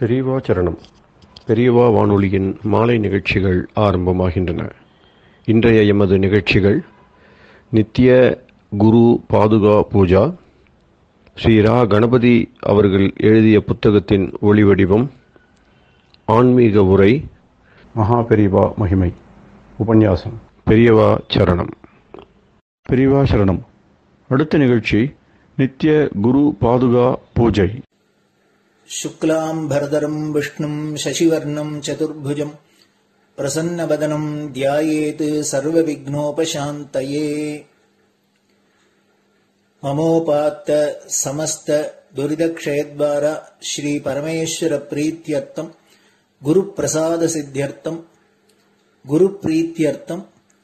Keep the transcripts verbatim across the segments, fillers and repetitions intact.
பெரியவா சரணம். பெரியவா வானொலியின் மாலை நிகழ்ச்சிகள் ஆரம்பமாகின்றன. இன்றைய எமது நிகழ்ச்சிகள் நித்திய குரு பாதுகா பூஜா, ஸ்ரீ ரா கணபதி அவர்கள் எழுதிய புத்தகத்தின் ஒளிவடிவம், ஆன்மீக உரை, மகா பெரியவா மகிமை, உபன்யாசம். பெரியவா சரணம். பெரியவா சரணம். அடுத்த நிகழ்ச்சி நித்திய குரு பாதுகா பூஜை. शुक्लां भरदरं विष्णुं शशिवर्णं चतुर्भुजं प्रसन्नवदनं ध्यायेत् सर्वविघ्नोपशान्तये। ममोपात्त समस्त दुरितक्षयद्वार श्री परमेश्वर प्रीत्यर्थं गुरुप्रसाद सिद्ध्यर्थं गुरुप्रीत्यर्थं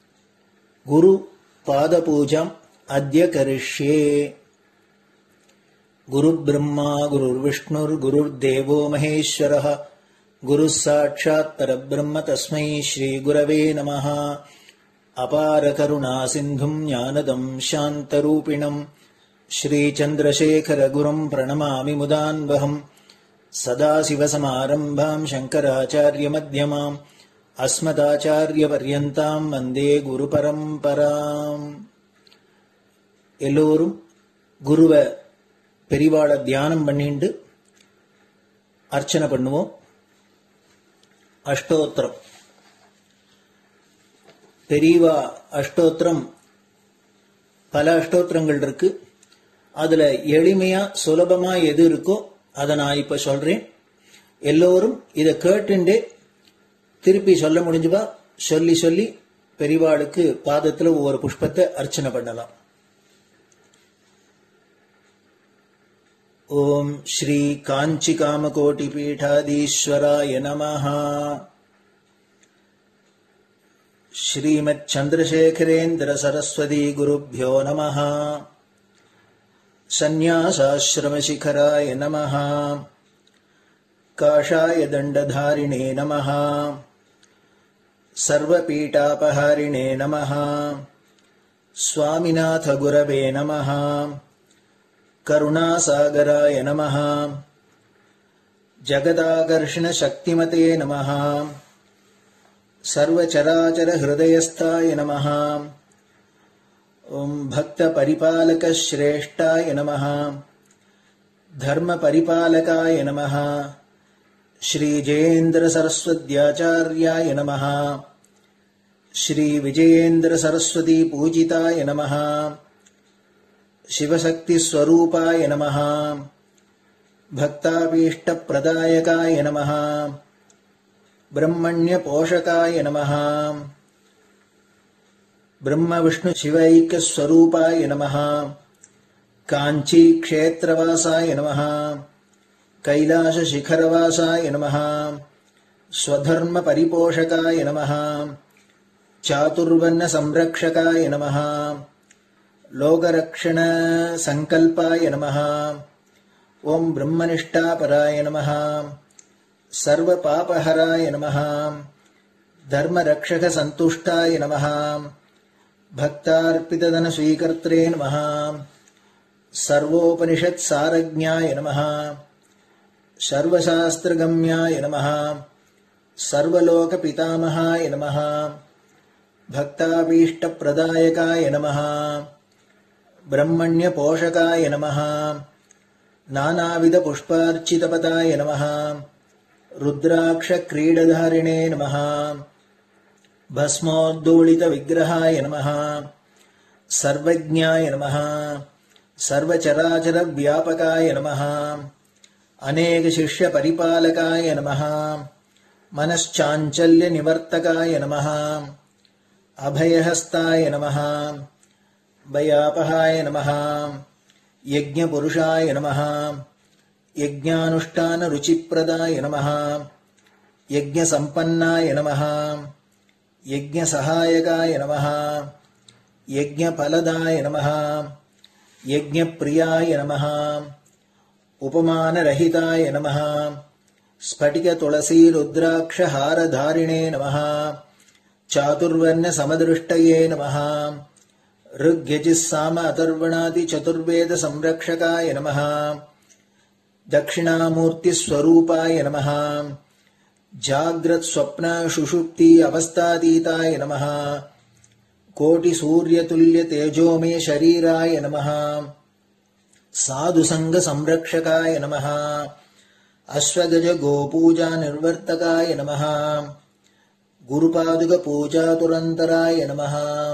गुरुपादपूजाम् अद्य करिष्ये। गुरुर्ब्रह्मा गुरुर्विष्णुर्गुरुर्देवो महेश्वरः गुरुः साक्षात् परब्रह्म तस्मै श्रीगुरवे नमः। अपारकरुणा सिन्धुं ज्ञानदं शान्तरूपिणं श्रीचन्द्रशेखरगुरुं प्रणमामि मुदान्वहम्। सदाशिवसमारम्भां शङ्कराचार्यमध्यमाम् अस्मदाचार्यपर्यन्तां वन्दे गुरुपरम्पराम्. எல்லோரும் குருவ பெரிவாள தியானம் பண்ணிண்டு அர்ச்சனை பண்ணுவோம். அஷ்டோத்திரம். பெரியவா அஷ்டோத்திரம் பல அஷ்டோத்திரங்கள் இருக்கு. அதுல எளிமையா சுலபமா எது இருக்கோ அதை நான் இப்ப சொல்றேன். எல்லோரும் இதை கேட்டுண்டே திருப்பி சொல்ல முடிஞ்சுபா சொல்லி சொல்லி பெரிவாளுக்கு பாதத்துல ஒவ்வொரு புஷ்பத்தை அர்ச்சனை பண்ணலாம். ओम श्री कांची कामकोटि पीठाधीश्वराय नमः। श्रीमत् चंद्रशेखरेन्द्र सरस्वती गुरुभ्यो नमः। संन्यासाश्रम शिखराय नमः। काषाय दंडधारिणे नमः। सर्वपीठापहारिणे नमः। स्वामिनाथ गुरवे नमः। करुणासागराय नमः। जगदाकर्षण शक्तिमते नमः। सर्वचराचर हृदयस्थाय नमः। ओम भक्त परिपालक श्रेष्ठाय नमः। धर्म परिपालकाय नमः। श्री जयेन्द्र सरस्वत्याचार्याय नमः। श्री विजयेन्द्र सरस्वती पूजिताय नमः। शिवशक्ति स्वरूपाय नमः। भक्ताभीष्ट प्रदायकाय नमः। ब्रह्मण्य पोषकाय नमः। ब्रह्म विष्णु शिवैक्य स्वरूपाय नमः। कांची क्षेत्रवासाय नमः। कैलाश शिखरवासाय नमः। स्वधर्म परिपोषकाय नमः। चातुर्वर्ण संरक्षकाय नमः। लोकरक्षण संकल्पाय नमः। ओम ब्रह्मनिष्ठापराय नमः। सर्वपापहराय नमः। धर्मरक्षक संतुष्टाय नमः। भक्तार्पितधन स्वीकर्त्रे नमः। सर्वोपनिषत् सारज्ञाय नमः। सर्वशास्त्रगम्याय नमः। सर्वलोक पितामहाय नमः। भक्ताभीष्ट प्रदायकाय नमः। ब्रह्मण्य पोषकाय नमः। नानाविध पुष्पार्चितपदाय नमः। रुद्राक्ष क्रीडधारिणे नमः। भस्मोद्दोलित विग्रहाय नमः। सर्वज्ञाय नमः। सर्वचराचर व्यापकाय नमः। अनेक शिष्य परिपालकाय नमः। मनश्चाञ्चल्य निवर्तकाय नमः। अभयहस्ताय नमः। भयापहाय नमः। यज्ञपुरुषाय नमः। यज्ञानुष्ठान रुचिप्रदाय नमः। यज्ञसम्पन्नाय नमः। यज्ञसहायकाय नमः। यज्ञफलदाय नमः। यज्ञप्रियाय नमः। उपमानरहिताय नमः। स्फटिक तुलसी रुद्राक्ष हारधारिणे नमः। चातुर्वर्ण समदृष्टये नमः। ऋग्यजुस्साम अथर्वणादि चतुर्वेद संरक्षकाय नमः। தட்சிணாமூர்த்தி ஸ்வரூபாய நமஹ ஜாக்ரத் ஸ்வப்ன சுஷுப்தி அவஸ்தாதீதாய நமஹ கோடி சூரிய துல்லிய தேஜோமே ஷரீராய நமஹ சாது சங்க சம்ரக்ஷகாய நமஹ அஸ்வகஜ கோபூஜா நிர்வர்த்தகாய நமஹ குருபாதுக பூஜா துரந்தராய நமஹ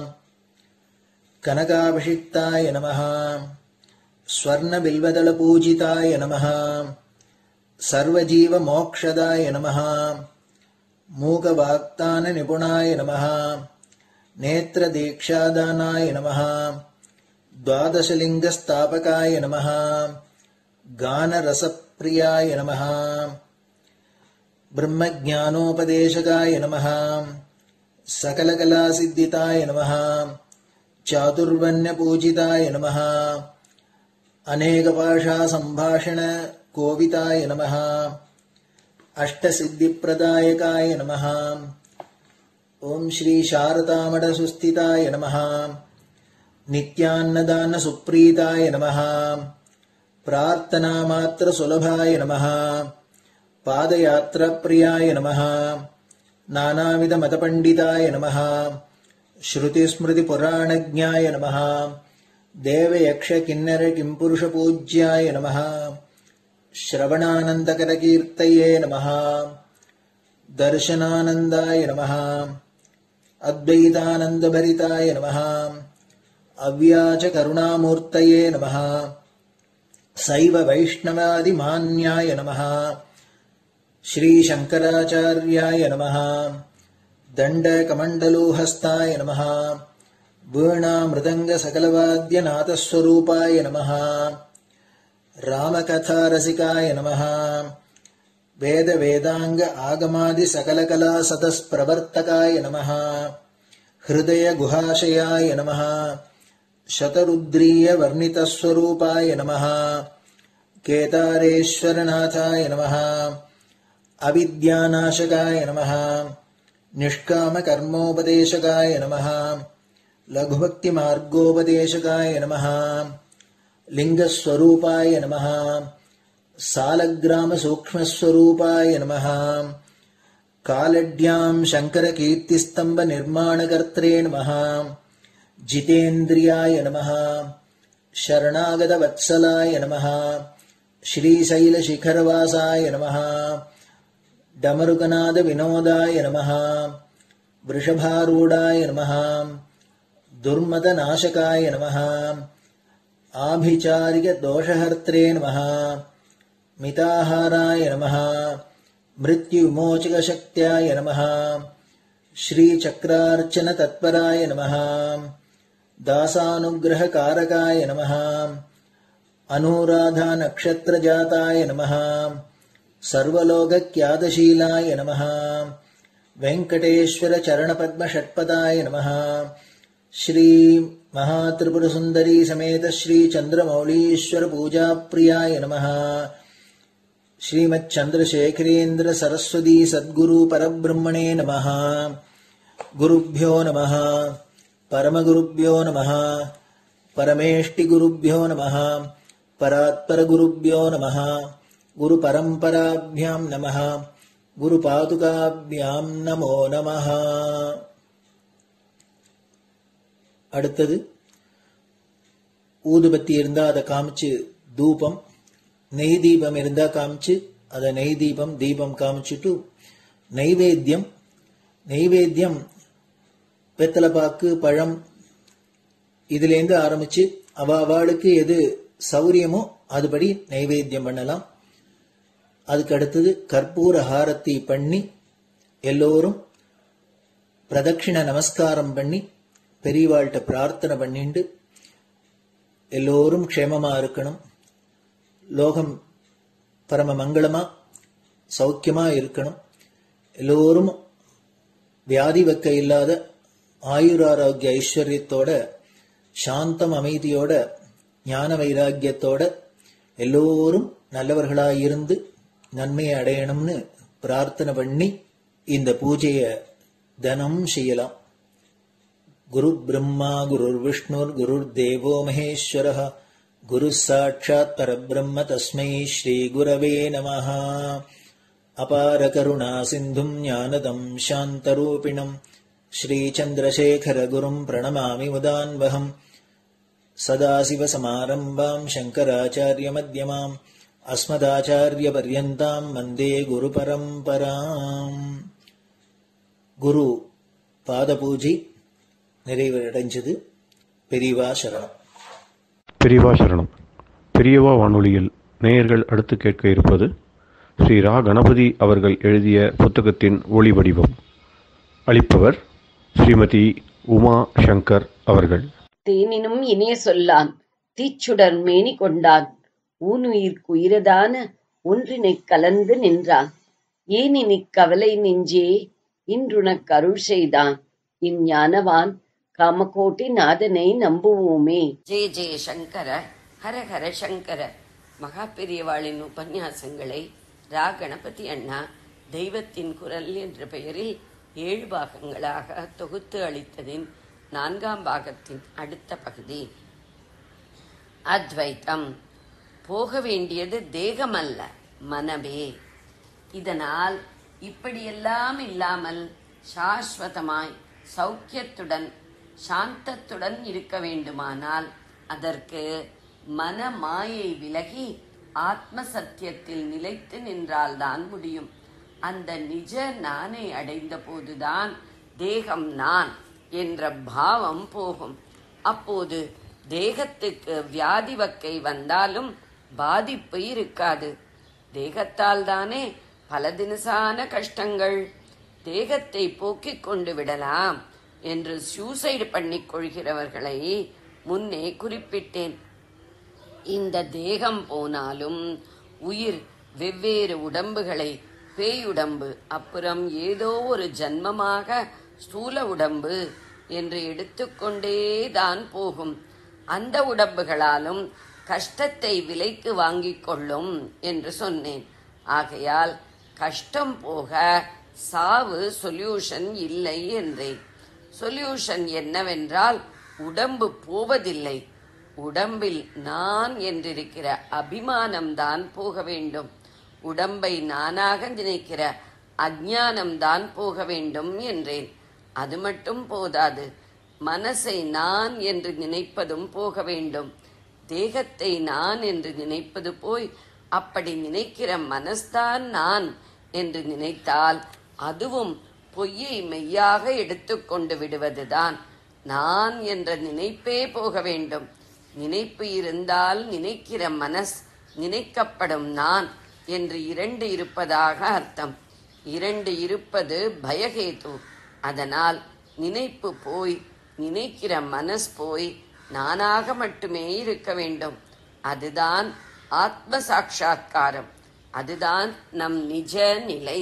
கனகாபிஷிக்தாய நமஹ ஸ்வர்ண பில்வதள பூஜிதாய நமஹ சர்வஜீவ மோக்ஷதாய நமஹ மூக வாக்தான நிபுணாய நமஹ நேத்ர தீக்ஷாதானாய நமஹ द्वादशलिंग स्थापकाय नमः गान रसप्रियाय नमः ब्रह्मज्ञानोपदेशकाय नमः सकलकलासिद्धिताय नमः चातुर्वण्यपूजिताय नमः अनेकभाषा संभाषण कोविताय नमः अष्टसिद्धिप्रदायकाय नमः ओम श्री शारदामठ सुस्थिताय नमः नित्यान्नदान सुप्रीताय नमः प्रार्थना मात्र सुलभाय नमः पादयात्रा प्रियाय नमः नानाविध मतपंडिताय नमः श्रुति स्मृति पुराणज्ञाय नमः देव यक्ष किन्नर किंपुरुष पूज्याय नमः श्रवणानंदकर कीर्तये नमः दर्शनानंदाय नमः अद्वैतानंद भरिताय नमः अव्याच करुणामूर्तये नमः शैव वैष्णवादि मान्याय नमः श्री शंकराचार्याय नमः दंड कमंडलूहस्ताय नमः वीणा मृदंग सकलवाद्य नाथस्वरूपाय नमः रामकथा रसिकाय नमः वेद वेदांग आगमादि सकलकला सतस्प्रवर्तकाय नमः हृदय गुहाशयाय नमः शतरुद्रीय वर्णितस्वरूपाय नमः केदारेश्वरनाथाय नमः अविद्यानाशकाय नमः निष्काम कर्मोपदेशकाय नमः लघुभक्ति मार्गोपदेशकाय नमः लिंगस्वरूपाय नमः सालग्राम सूक्ष्मस्वरूपाय नमः कालड्यां शंकर कीर्तिस्तंभ निर्माणकर्त्रे नमः जितेन्द्रियाय नमः शरणागत वत्सलाय नमः श्रीशैल शिखरवासाय नमः डमरुकनाद विनोदाय नमः वृषभारूढ़ाय नमः दुर्मद नाशकाय नमः आभिचारिक दोषहर्त्रे नमः मिताहाराय नमः मृत्युविमोचक शक्त्याय नमः श्री चक्रार्चन तत्पराय नमः दासानुग्रह कारकाय नमः अनुराधा नक्षत्र जाताय नमः सर्वलोकक्यादशीलाय नमः वेंकटेश्वर चरण पद्म षट्पदाय नमः श्री महात्रिपुर सुंदरी समेत श्री चंद्रमौलीश्वर पूजा प्रियाय नमः श्रीमच्चंद्रशेखरेन्द्र सरस्वती सद्गुरु परब्रह्मणे नमः गुरुभ्यो नमः परमगुरुभ्यो नमः परमेष्टिगुरुभ्यो नमः परात्परगुरुभ्यो नमः गुरुपरम्पराभ्यां नमः गुरुपादुकाभ्यां नमो नमः அடுத்தது ஊதுபத்தி இருந்தா அதை காமிச்சு தூபம், நெய் தீபம் இருந்தா காமிச்சு அதை நெய் தீபம் தீபம் காமிச்சுட்டு நைவேத்தியம் நைவேத்தியம் வெத்தலைப்பாக்கு பழம் இதுலேருந்து ஆரம்பிச்சு அவ அவளுக்கு எது சௌரியமோ அதுபடி நைவேத்தியம் பண்ணலாம். அதுக்கு அடுத்தது கற்பூர ஹாரத்தி பண்ணி எல்லோரும் பிரதட்சிண நமஸ்காரம் பண்ணி பெரியவாள்கிட்ட பிரார்த்தனை பண்ணிண்டு எல்லோரும் க்ஷேமமா இருக்கணும், லோகம் பரம மங்களமா சௌக்கியமா இருக்கணும், எல்லோரும் வியாதி வெக்க இல்லாத ஆயுராரோக்கிய ஐஸ்வர்யத்தோட சாந்தம் அமைதியோட ஞான வைராக்கியத்தோட எல்லோரும் நல்லவர்களாயிருந்து நன்மையை அடையணும்னு பிரார்த்தனை பண்ணி இந்த பூஜையை தினம் செய்யலாம். குரு பிரம்மா குரு விஷ்ணுர் குரு தேவோ மகேஸ்வரः குருः சாட்சாத் பரபிரம்ம தஸ்மை ஸ்ரீ குரவே நமः. அபார கருணா சிந்தும் ஞானதம் சாந்தரூபிணம் ஸ்ரீசந்திரசேகர குரும் பிரணமாமி முதான்வகம். சதாசிவசமாரம்பாம் சங்கராச்சாரிய மத்யமாம் அஸ்மதாச்சாரிய பர்யந்தாம் வந்தே குரு பரம்பராம். குரு பாத பூஜை நிறைவடைஞ்சது. பெரியவா சரணம். பெரியவா சரணம். பெரியவா வானொலியில் நேயர்கள் அடுத்து கேட்க இருப்பது ஸ்ரீ ரா கணபதி அவர்கள் எழுதிய புத்தகத்தின் ஒளி வடிவம். அளிப்பவர் ஸ்ரீமதி உமா சங்கர் அவர்கள். தேனினும் இனிய சொல்லான் தீச்சுடர் மேனி கொண்டான் ஊனுயிர்க்கு உயிரதான ஒன்றினைக் கலந்து நின்றான். ஏனினிக் கவலை நெஞ்சே இன்றுனக் அருள் செய்தான் இஞ்ஞானவான் காமகோட்டி நாதனை நம்புவோமே. ஜெய ஜெய சங்கர, ஹர ஹர சங்கர. மகா பெரியவாளின் உபன்யாசங்களை ரா கணபதி அண்ணா தெய்வத்தின் குரல் என்ற பெயரில் ஏழு பாகங்களாக தொகுத்து அளித்ததின் நான்காம் பாகத்தின் அடுத்த பகுதி. அத்வைத்தம். போக வேண்டியது தேகமல்ல, மனமே. இதனால் இப்படியெல்லாம் இல்லாமல் சாஸ்வதமாய் சௌக்கியத்துடன் சாந்தத்துடன் இருக்க வேண்டுமானால் அதற்கு மன மாயை விலகி ஆத்ம சத்தியத்தில் நிலைத்து நின்றால்தான் முடியும். அந்த நிஜ நானை அடைந்த போதுதான் தேகம் நான் என்ற பாவம் போகும். அப்போது தேகத்துக்கு வியாதி வக்கை வந்தாலும் பாதிப்பு இருக்காது. தேகத்தால் தானே பல தினசான கஷ்டங்கள். தேகத்தை போக்கிக் கொண்டு விடலாம் என்று சூசைடு பண்ணிக் கொள்கிறவர்களை முன்னே குறிப்பிட்டேன். இந்த தேகம் போனாலும் உயிர் வெவ்வேறு உடம்புகளை, பேயுடம்பு, அப்புறம் ஏதோ ஒரு ஜன்மமாக ஸ்தூல உடம்பு என்று எடுத்துக்கொண்டேதான் போகும். அந்த உடம்புகளாலும் கஷ்டத்தை விலைக்கு வாங்கிக் கொள்ளும் என்று சொன்னேன். ஆகையால் கஷ்டம் போக சாவு சொல்யூஷன் இல்லை என்றேன். சொல்யூஷன் என்னவென்றால் உடம்பு போவதில்லை, உடம்பில் நான் என்றிருக்கிற அபிமானம்தான் போக வேண்டும். உடம்பை நானாக நினைக்கிற அஞ்ஞானம்தான் போக வேண்டும் என்றேன். அது மட்டும் போதாது, மனசை நான் என்று நினைப்பதும் போக வேண்டும். தேகத்தை நான் என்று நினைப்பது போய் அப்படி நினைக்கிற மனஸ்தான் நான் என்று நினைத்தால் அதுவும் பொய்யை மெய்யாக எடுத்துக்கொண்டு விடுவதுதான். நான் என்ற நினைப்பே போக வேண்டும். நினைப்பு இருந்தால் நினைக்கிற மனஸ், நினைக்கப்படும் நான் என்று இரண்டு இருப்பதாக அர்த்தம். இரண்டு இருப்பது பயஹேது. அதனால் நினைப்பு போய் நினைக்கிற மனஸ் போய் நானாக மட்டுமே இருக்க வேண்டும். அதுதான் ஆத்ம சாட்சா்காரம். அதுதான் நம் நிஜ நிலை.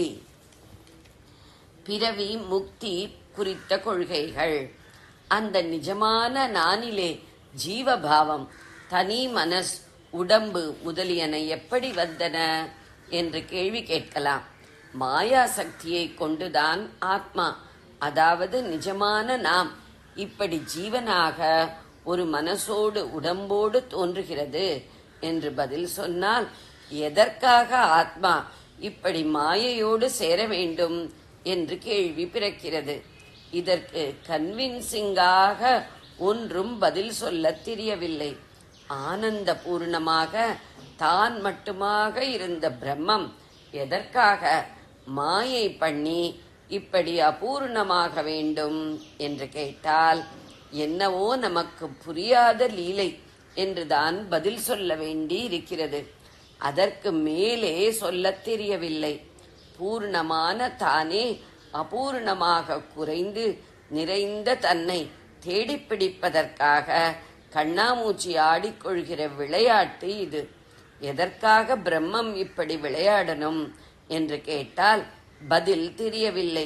பிறவி முக்தி குறித்த கொள்கைகள். அந்த நிஜமான நானிலே ஜீவபாவம், தனி மனஸ், உடம்பு முதலியன எப்படி வந்தன என்று கேள்வி கேட்கலாம். மாயா சக்தியை கொண்டுதான் ஆத்மா, அதாவது நிஜமான நாம் இப்படி ஜீவனாக ஒரு மனசோடு உடம்போடு தோன்றுகிறது என்று பதில் சொன்னால், எதற்காக ஆத்மா இப்படி மாயையோடு சேர வேண்டும் என்று கேள்வி பிறக்கிறது. இதற்கு கன்வின்சிங்காக ஒன்றும் பதில் சொல்ல தெரியவில்லை. ஆனந்த பூர்ணமாக தான் மட்டுமாக இருந்த பிரம்மம் எதற்காக மாயை பண்ணி இப்படி அபூர்ணமாக வேண்டும் என்று கேட்டால், என்னவோ நமக்கு புரியாத லீலை என்றுதான் பதில் சொல்ல வேண்டி இருக்கிறது. அதற்கு மேலே சொல்ல தெரியவில்லை. பூர்ணமான தானே அபூர்ணமாக குறைந்து நிறைந்த தன்னை தேடிப்பிடிப்பதற்காக கண்ணாமூச்சி ஆடிக்கொள்கிற விளையாட்டு இது. எதற்காக பிரம்மம் இப்படி விளையாடணும் என்று கேட்டால் பதில் தெரியவில்லை.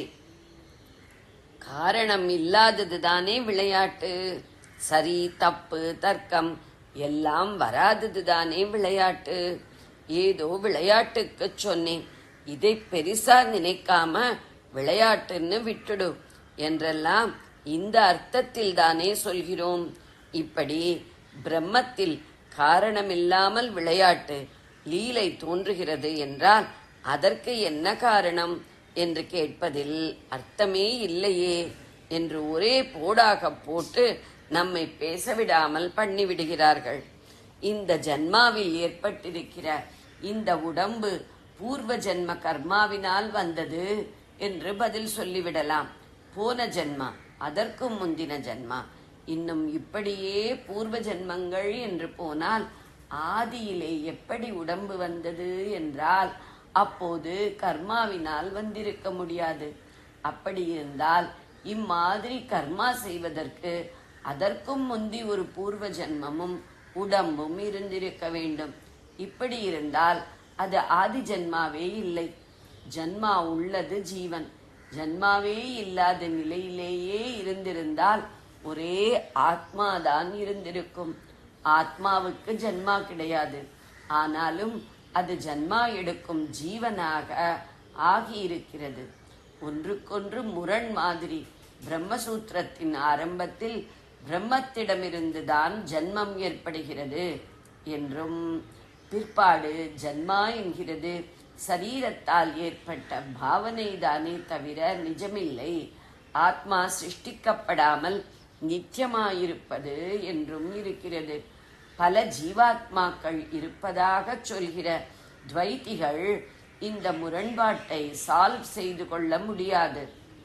காரணம் இல்லாததுதானே விளையாட்டு. சரி தப்பு தர்க்கம் எல்லாம் வராததுதானே விளையாட்டு. ஏதோ விளையாட்டுக்கு சொன்னேன், இதை பெரிசா நினைக்காம விளையாட்டுன்னு விட்டுடு என்றெல்லாம் இந்த அர்த்தத்தில் தானே சொல்கிறோம். இப்படி பிரம்மத்தில் காரணமில்லாமல் விளையாட்டு லீலை தோன்றுகிறது என்றால் அதற்கு என்ன காரணம் என்று கேட்பதில் அர்த்தமே இல்லையே என்று ஒரே போடாக போட்டு நம்மை பேசவிடாமல் பண்ணிவிடுகிறார்கள். இந்த ஜன்மாவில் ஏற்பட்டிருக்கிற இந்த உடம்பு பூர்வ ஜென்ம கர்மாவினால் வந்தது என்று பதில் சொல்லிவிடலாம். போன ஜென்மா, அதற்கும் முந்தின ஜென்மா, இன்னும் இப்படியே பூர்வ ஜென்மங்கள் என்று போனால் ஆதியிலே எப்படி உடம்பு வந்தது என்றால் அப்போது கர்மாவினால் வந்திருக்க முடியாது. அப்படி இருந்தால் இம்மாதிரி கர்மா செய்வதற்கு அதற்கும் முந்தி ஒரு பூர்வ ஜென்மமும் உடம்பும் இருந்திருக்க வேண்டும். இப்படி இருந்தால் அது ஆதி ஜென்மாவே இல்லை. ஜன்மா உள்ளது ஜீவன். ஜன்மாவே இல்லாத நிலையிலேயே இருந்திருந்தால் ஒரே ஆத்மாதான் இருந்திருக்கும். ஆத்மாவுக்கு ஜன்மா கிடையாது. ஆனாலும் அது ஜன்மா எடுக்கும் ஜீவனாக ஆகியிருக்கிறது. ஒன்றுக்கொன்று முரண் மாதிரி. பிரம்மசூத்திரத்தின் ஆரம்பத்தில் பிரம்மத்திடமிருந்துதான் ஜன்மம் ஏற்படுகிறது என்றும், பிற்பாடு ஜன்மா என்கிறது சரீரத்தால் ஏற்பட்ட பாவனை தானே தவிர நிஜமில்லை, ஆத்மா சிருஷ்டிக்கப்படாமல் நித்தியமாயிருப்பது என்றும் இருக்கிறது. பல ஜீவாத்மாக்கள் இருப்பதாக சொல்கிற துவைத்திகள் இந்த முரண்பாட்டை சால்வ் செய்து கொள்ள முடியாது.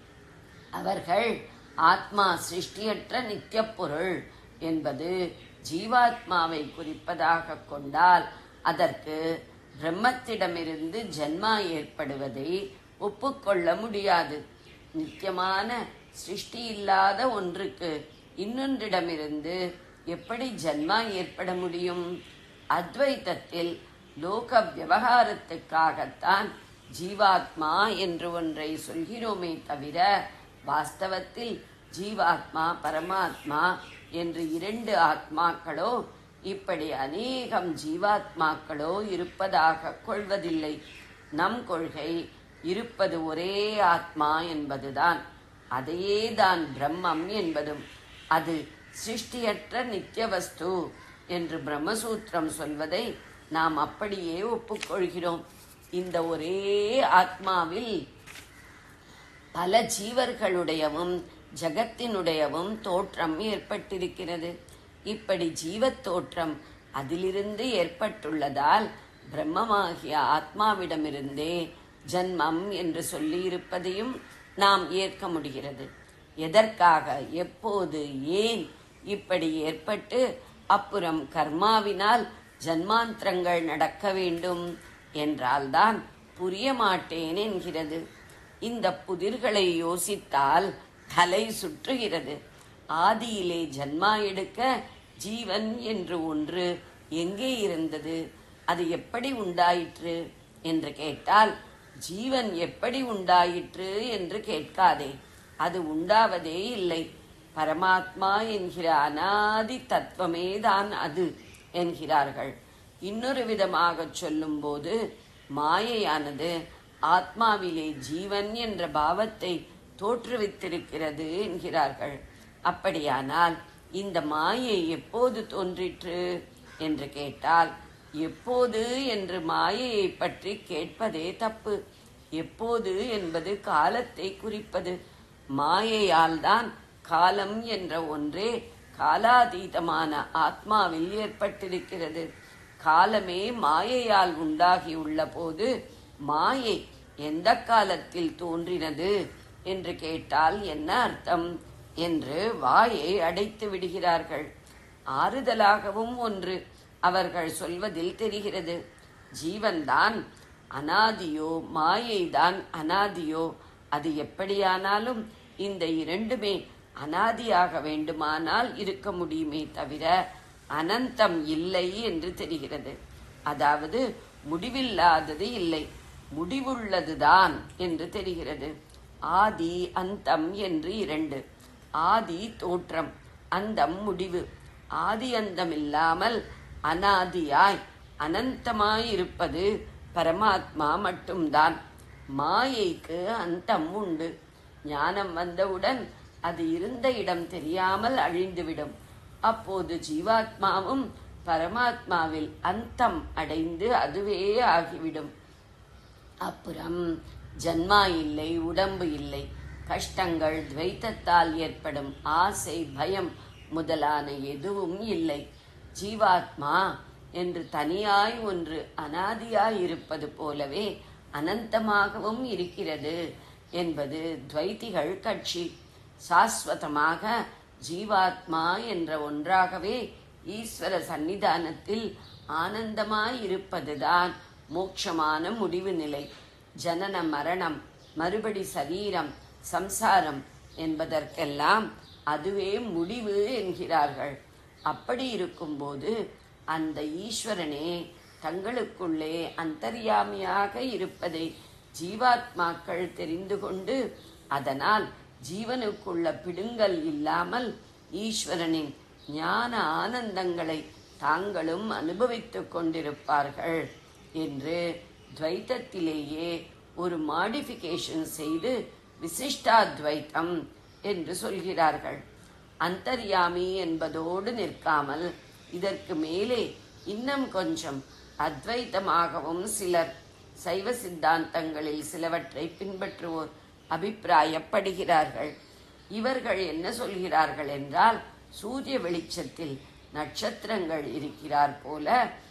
அவர்கள் ஆத்மா சிருஷ்டியற்ற நித்திய பொருள் என்பது ஜீவாத்மாவை குறிப்பதாக கொண்டால் அதற்கு பிரம்மத்திடமிருந்து ஜன்மா ஏற்படுவதை ஒப்புக்கொள்ள முடியாது. நித்தியமான சிருஷ்டி இல்லாத ஒன்றுக்கு இன்னொன்றிடமிருந்து எப்படி ஜன்மா ஏற்பட முடியும்? அத்வைத்தத்தில் லோக விவகாரத்துக்காகத்தான் ஜீவாத்மா என்று ஒன்றை சொல்கிறோமே தவிர வாஸ்தவத்தில் ஜீவாத்மா பரமாத்மா என்று இரண்டு ஆத்மாக்களோ இப்படி அநேகம் ஜீவாத்மாக்களோ இருப்பதாக கொள்வதில்லை. நம் கொள்கை இருப்பது ஒரே ஆத்மா என்பதுதான். அதையே தான் பிரம்மம் என்பதும் அது சிருஷ்டியற்ற நித்திய வஸ்து என்று பிரம்மசூத்திரம் சொல்வதை நாம் அப்படியே ஒப்புக்கொள்கிறோம். இந்த ஒரே ஆத்மாவில் பல ஜீவர்களுடையவும் ஜகத்தினுடையவும் தோற்றம் ஏற்பட்டிருக்கிறது. இப்படி ஜீவத் தோற்றம் அதிலிருந்து ஏற்பட்டுள்ளதால் பிரம்மமாகிய ஆத்மாவிடமிருந்தே ஜன்மம் என்று சொல்லியிருப்பதையும் நாம் ஏற்க முடிகிறது. எதற்காக, எப்போது, ஏன் இப்படி ஏற்பட்டு அப்புறம் கர்மாவினால் ஜன்மாந்திரங்கள் நடக்க வேண்டும் என்றால்தான் புரிய மாட்டேன் என்கிறது. இந்த புதிர்களை யோசித்தால் தலை சுற்றுகிறது. ஆதியிலே ஜன்மா எடுக்க ஜீவன் என்று ஒன்று எங்கே இருந்தது? அது எப்படி உண்டாயிற்று என்று கேட்டால், ஜீவன் எப்படி உண்டாயிற்று என்று கேட்காதே, அது உண்டாவதே இல்லை. பரமாத்மா என்கிற அனாதி தத்துவமே தான் அது என்கிறார்கள். இன்னொரு விதமாக சொல்லும் போது மாயையானது ஆத்மாவிலே ஜீவன் என்ற பாவத்தை தோற்றுவித்திருக்கிறது என்கிறார்கள். அப்படியானால் இந்த மாயை எப்போது தோன்றிற்று என்று கேட்டால், எப்போது என்று மாயையை பற்றி கேட்பதே தப்பு. எப்போது என்பது காலத்தை குறிப்பது. மாயையால் தான் காலம் என்ற ஒன்றே காலாதீதமான ஆத்மாவில் ஏற்பட்டிருக்கிறது. காலமே மாயையால் உண்டாகியுள்ள போது மாயை எந்த காலத்தில் தோன்றினது என்று கேட்டால் என்ன அர்த்தம் என்று வாயை அடைத்து விடுகிறார்கள். ஆறுதலாகவும் ஒன்று அவர்கள் சொல்வதில் தெரிகிறது. ஜீவன்தான் அனாதியோ மாயைதான் அனாதியோ, அது எப்படியானாலும் இந்த இரண்டுமே அனாதியாக வேண்டுமானால் இருக்க முடியுமே தவிர அனந்தம் இல்லை என்று தெரிகிறது. அதாவது முடிவில்லாதது இல்லை, முடிவுள்ளதுதான் என்று தெரிகிறது. ஆதி அந்தம் என்று இரண்டு. ஆதி தோற்றம், அந்தம் முடிவு. ஆதி அந்தம் இல்லாமல் அனாதியாய் அனந்தமாயிருப்பது பரமாத்மா மட்டும்தான். மாயைக்கு அந்தம் உண்டு. ஞானம் வந்தவுடன் அது இருந்த இடம் தெரியாமல் அழிந்துவிடும். அப்போது ஜீவாத்மாவும் பரமாத்மாவில் அந்தம் அடைந்து அதுவே ஆகிவிடும். அப்புறம் ஜன்மா இல்லை, உடம்பு இல்லை, கஷ்டங்கள், துவைத்தத்தால் ஏற்படும் ஆசை, பயம் முதலான எதுவும் இல்லை. ஜீவாத்மா என்று தனியாய் ஒன்று அனாதியாய் இருப்பது போலவே அனந்தமாகவும் இருக்கிறது என்பது துவைத்திகள் கட்சி. சாஸ்வதமாக ஜீவாத்மா என்ற ஒன்றாகவே ஈஸ்வர சன்னிதானத்தில் ஆனந்தமாய் இருப்பதுதான் மோட்சமான முடிவு நிலை. ஜனன மரணம், மறுபடி சரீரம், சம்சாரம் என்பதற்கெல்லாம் அதுவே முடிவு என்கிறார்கள். அப்படி இருக்கும்போது அந்த ஈஸ்வரனே தங்களுக்குள்ளே அந்தர்யாமியாக இருப்பதை ஜீவாத்மாக்கள் தெரிந்து கொண்டு அதனால் ஜீவனுக்குள்ள பிடுங்கல் இல்லாமல் ஈஸ்வரனின் ஞான ஆனந்தங்களை தாங்களும் அனுபவித்துக் கொண்டிருப்பார்கள் என்று துவைத்தத்திலேயே ஒரு மாடிஃபிகேஷன் செய்து விசிஷ்டாத்வைத்தம் என்று சொல்கிறார்கள். அந்தர்யாமி என்பதோடு நிற்காமல் இதற்கு மேலே இன்னும் கொஞ்சம் அத்வைத்தமாகவும் சிலர் சைவ சித்தாந்தங்களில் சிலவற்றை பின்பற்றுவோர் அபிப்பிராயப்படுகிறார்கள். இவர்கள் என்ன சொல்கிறார்கள் என்றால், சூரிய வெளிச்சத்தில் நட்சத்திரங்கள் இருக்கிறார் போல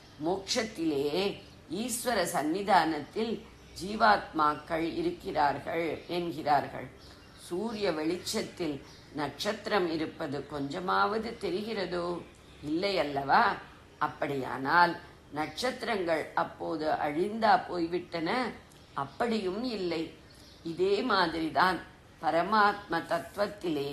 மோட்சத்திலே ஈஸ்வர சன்னிதானத்தில் ஜீவாத்மாக்கள் இருக்கிறார்கள் என்கிறார்கள். சூரிய வெளிச்சத்தில் நட்சத்திரம் இருப்பது கொஞ்சமாவது தெரிகிறதோ? இல்லை அல்லவா? அப்படியானால் நட்சத்திரங்கள் அப்போது அழிந்தா போய்விட்டன? அப்படியும் இல்லை. இதே மாதிரிதான் பரமாத்ம தத்துவத்திலே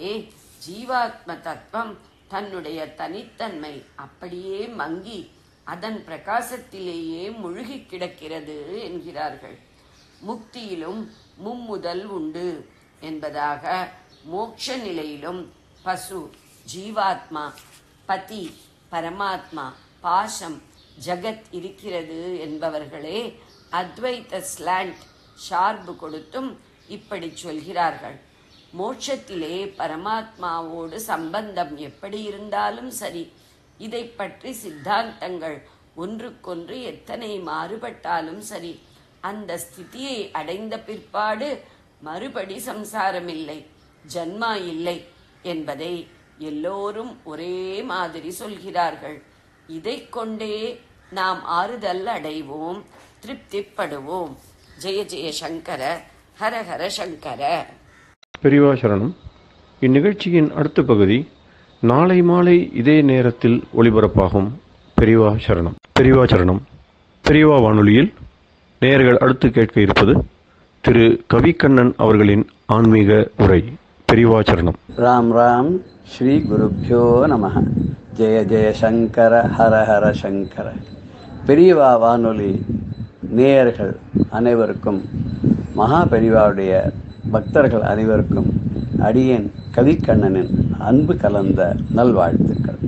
ஜீவாத்ம தத்துவம் தன்னுடைய தனித்தன்மை அப்படியே மங்கி அதன் பிரகாசத்திலேயே முழுகி கிடக்கிறது என்கிறார்கள். முக்தியிலும் மும்முதல் உண்டு என்பதாக மோட்ச நிலையிலும் பசு, ஜீவாத்மா, பதி, பரமாத்மா, பாசம், ஜகத் இருக்கிறது என்பவர்களே அத்வைத ஸ்லாண்ட் ஷார்பு கொடுத்தும் இப்படி சொல்கிறார்கள். மோட்சத்திலே பரமாத்மாவோடு சம்பந்தம் எப்படி இருந்தாலும் சரி, இதை பற்றி சித்தாந்தங்கள் ஒன்றுக்கொன்று எத்தனை மாறுபட்டாலும் சரி, அந்த ஸ்திதியை அடைந்த பிற்பாடு மறுபடி சம்சாரம் இல்லை, ஜன்மா இல்லை என்பதை எல்லோரும் ஒரே மாதிரி சொல்கிறார்கள். இதை கொண்டே நாம் ஆறுதல் அடைவோம், திருப்திப்படுவோம். ஜெய ஜெய சங்கர, ஹர ஹர சங்கர. பெரியவா சரணம். இந்நிகழ்ச்சியின் அடுத்த பகுதி நாளை மாலை இதே நேரத்தில் ஒளிபரப்பாகும். பெரியவா சரணம். பெரியவா சரணம். பெரியவா வானொலியில் நேயர்கள் அடுத்து கேட்க இருப்பது திரு கவிக்கண்ணன் அவர்களின் ஆன்மீக உரை. பெரியவா சரணம். ராம் ராம். ஸ்ரீ குருப்யோ நமஹ. ஜெய ஜெய சங்கர, ஹர ஹர சங்கர. பெரியவா வானொலி நேயர்கள் அனைவருக்கும், மகா பெரியவாவுடைய பக்தர்கள் அனைவருக்கும் அடியேன் கவிக்கண்ணனின் அன்பு கலந்த நல்வாழ்த்துக்கள்.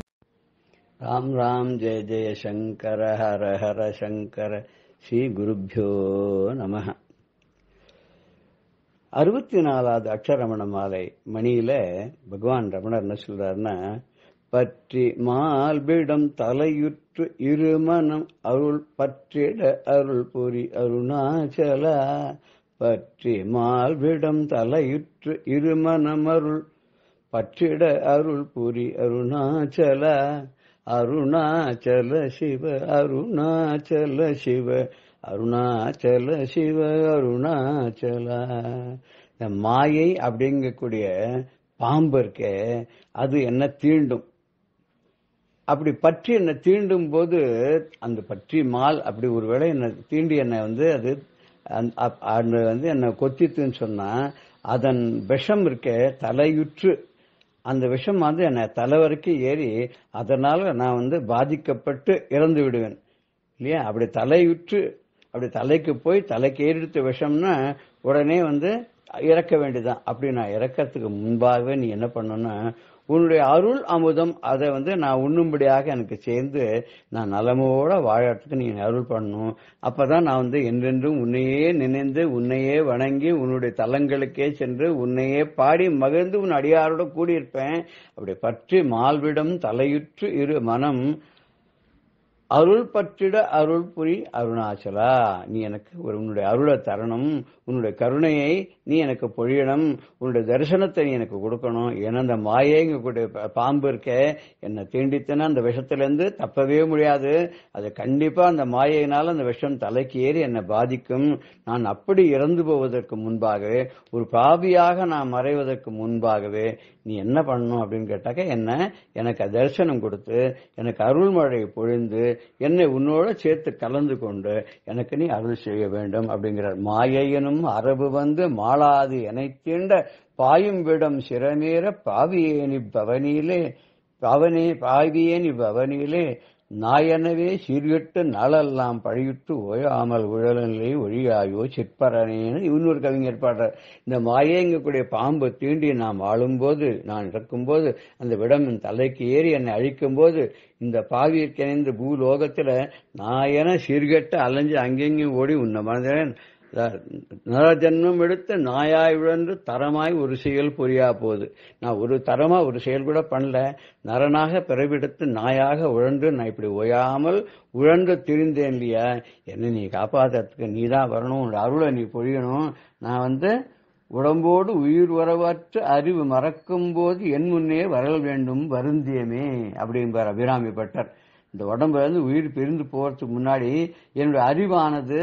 ராம் ராம். ஜெய ஜெய சங்கர, ஹர ஹர சங்கர. ஸ்ரீ குருப்யோ நமஹ. அறுபத்தி நாலாவது அக்ஷரமண மாலை மணியில பகவான் ரமணர் என்ன சொல்றாருன்னா, பற்றி மால்பிடம் தலையுற்று இருமனம் அருள் பற்றிட அருள் புரி அருணாச்சலா. பற்றி மால்பிடம் தலையுற்று இருமனம் அருள் பற்றிட அருள் புரி அருணாச்சலா. அருணாச்சல சிவ அருணாச்சல சிவ அருணாச்சல சிவ அருணாச்சலா. இந்த மாயை அப்படிங்கக்கூடிய பாம்பு இருக்க, அது என்ன தீண்டும். அப்படி பற்றி என்ன தீண்டும் போது அந்த பற்றி மால் அப்படி ஒருவேளை என்ன தீண்டி என்னை வந்து அது வந்து என்னை கொத்தித்துன்னு சொன்னா, அதன் விஷம் இருக்க தலையுற்று, அந்த விஷம் வந்து என்னை தலை வரைக்கும் ஏறி அதனால நான் வந்து பாதிக்கப்பட்டு இறந்து விடுவேன் இல்லையா? அப்படி தலையுற்று அப்படி தலைக்கு போய் தலைக்கு ஏறிடுத்த விஷம்னா உடனே வந்து இறக்க வேண்டியதான். அப்படி நான் இறக்கிறதுக்கு முன்பாகவே நீ என்ன பண்ணணும்னா, உன்னுடைய அருள் அமுதம் அதை வந்து நான் உண்ணும்படியாக எனக்கு சேர்ந்து நான் நலமோட வாழறதுக்கு நீ அருள் பண்ணணும். அப்பதான் நான் வந்து என்றென்றும் உன்னையே நினைந்து உன்னையே வணங்கி உன்னுடைய தலங்களுக்கே சென்று உன்னையே பாடி மகிழ்ந்து உன் அடியாரோட கூடியிருப்பேன். அப்படி பற்றி மால்விடம் தலையுற்று இரு மனம் அருள் பற்றிட அருள் புரி அருணாச்சலா, நீ எனக்கு ஒரு உன்னுடைய அருளை தரணும், உன்னுடைய கருணையை நீ எனக்கு பொழியணும், உன்னுடைய தரிசனத்தை நீ எனக்கு கொடுக்கணும். ஏன்னா அந்த மாயைங்கக்கூடிய பாம்பு இருக்க என்னை தீண்டித்தனா அந்த விஷத்திலிருந்து தப்பவே முடியாது. அது கண்டிப்பா அந்த மாயையினால அந்த விஷம் தலைக்கு ஏறி என்னை பாதிக்கும். நான் அப்படி இறந்து போவதற்கு முன்பாகவே, ஒரு பாவியாக நான் மறைவதற்கு முன்பாகவே நீ என்ன பண்ணணும் அப்படின்னு கேட்டாக்க, என்ன எனக்கு தரிசனம் கொடுத்து எனக்கு அருள்மழை பொழிந்து என்னை உன்னோட சேர்த்து கலந்து கொண்டு எனக்கு நீ அருள் செய்ய வேண்டும் அப்படிங்கிறார். மாயையனும் அரபு வந்து மாளாது எனை தீண்ட பாயும் விடம் சிறமேற பாவியேனி பவனியிலே பவனே பாவியேனி பவனியிலே நாயனவே சீர்கெட்டு நாளெல்லாம் பழியுற்று ஓயாமல் உழலிலே ஒழியாயோ சிற்பரனேன்னு இன்னொரு கவிஞர் பாடுறார். இந்த மாயேங்கக்கூடிய பாம்பு தீண்டி நாம் ஆளும்போது, நான் இறக்கும்போது, அந்த விடம் என் தலைக்கு ஏறி என்னை அழிக்கும் போது, இந்த பாவியற்கிணைந்த பூலோகத்துல நாயன சீர்கெட்டு அலைஞ்சு அங்கெங்கும் ஓடி உன்ன மனிதன் நரஜன்மம் எடுத்து நாயாய் விழுந்து தரமாய் ஒரு செயல் புரியா போகுது. நான் ஒரு தரமா ஒரு செயல் கூட பண்ணல, நரனாக பிறவிடுத்து நாயாக உழன்று நான் இப்படி ஓயாமல் உழன்று திரிந்தேன் இல்லையா, என்ன நீ காப்பாத்துறதுக்கு நீ தான் வரணும், உன்னோட அருளை நீ பொழியணும். நான் வந்து உடம்போடு உயிர் வரவற்று அறிவு மறக்கும் போது என் முன்னே வரல் வேண்டும் வருந்தியமே அப்படிம்பார் அபிராமி பட்டர். இந்த உடம்புல இருந்து உயிர் பிரிந்து போறதுக்கு முன்னாடி என்னுடைய அறிவானது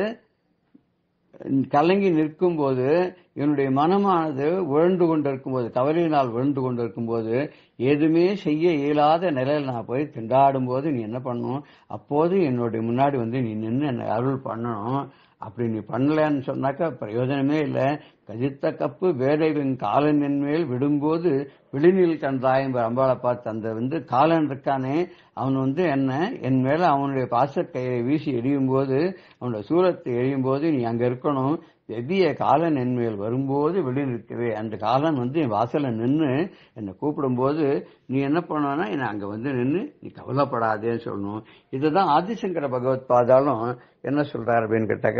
கலங்கி நிற்கும் போது, என்னுடைய மனமானது உழண்டு கொண்டிருக்கும் போது, கவலையினால் உழண்டு கொண்டிருக்கும் போது, எதுவுமே செய்ய இயலாத நிலையில் நான் போய் திண்டாடும் போது நீ என்ன பண்ணணும், அப்போது என்னுடைய முன்னாடி வந்து நீ நின்று என்னை அருள் பண்ணணும். அப்படி நீ பண்ணலன்னு சொன்னாக்கா பிரயோஜனமே இல்லை. கதித்த கப்பு வேலைவின் காலன் என் மேல் விடும்போது விழிநீல் கண்டாயம் அம்பாளை பார்த்து அந்த வந்து காலன் இருக்கானே அவன் வந்து என்ன என் மேல அவனுடைய பாசக்கயிறை வீசி எரியும் போது, அவனுடைய சூலத்தை எரியும் போது நீ அங்க இருக்கணும். வெவ்விய காலன் என் மேல் வரும்போது வெளி நிற்கவே, அந்த காலன் வந்து என் வாசல நின்று என்னை கூப்பிடும் போது நீ என்ன பண்ணனா என்னை அங்க வந்து நின்று நீ கவலைப்படாதேன்னு சொல்லணும். இதுதான் ஆதிசங்கர பகவத் பாதாலும் என்ன சொல்றாரு அப்படின்னு கேட்டாக்க,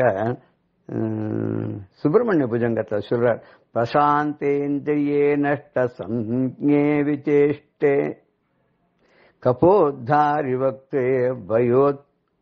சுப்பிரமணிய புஜங்கத்தை சொல்றார். பிரசாந்தேந்திரியே நஷ்ட சம்ஞே விசேஷ்டே கபோத்தாரி வக்தே வயோத்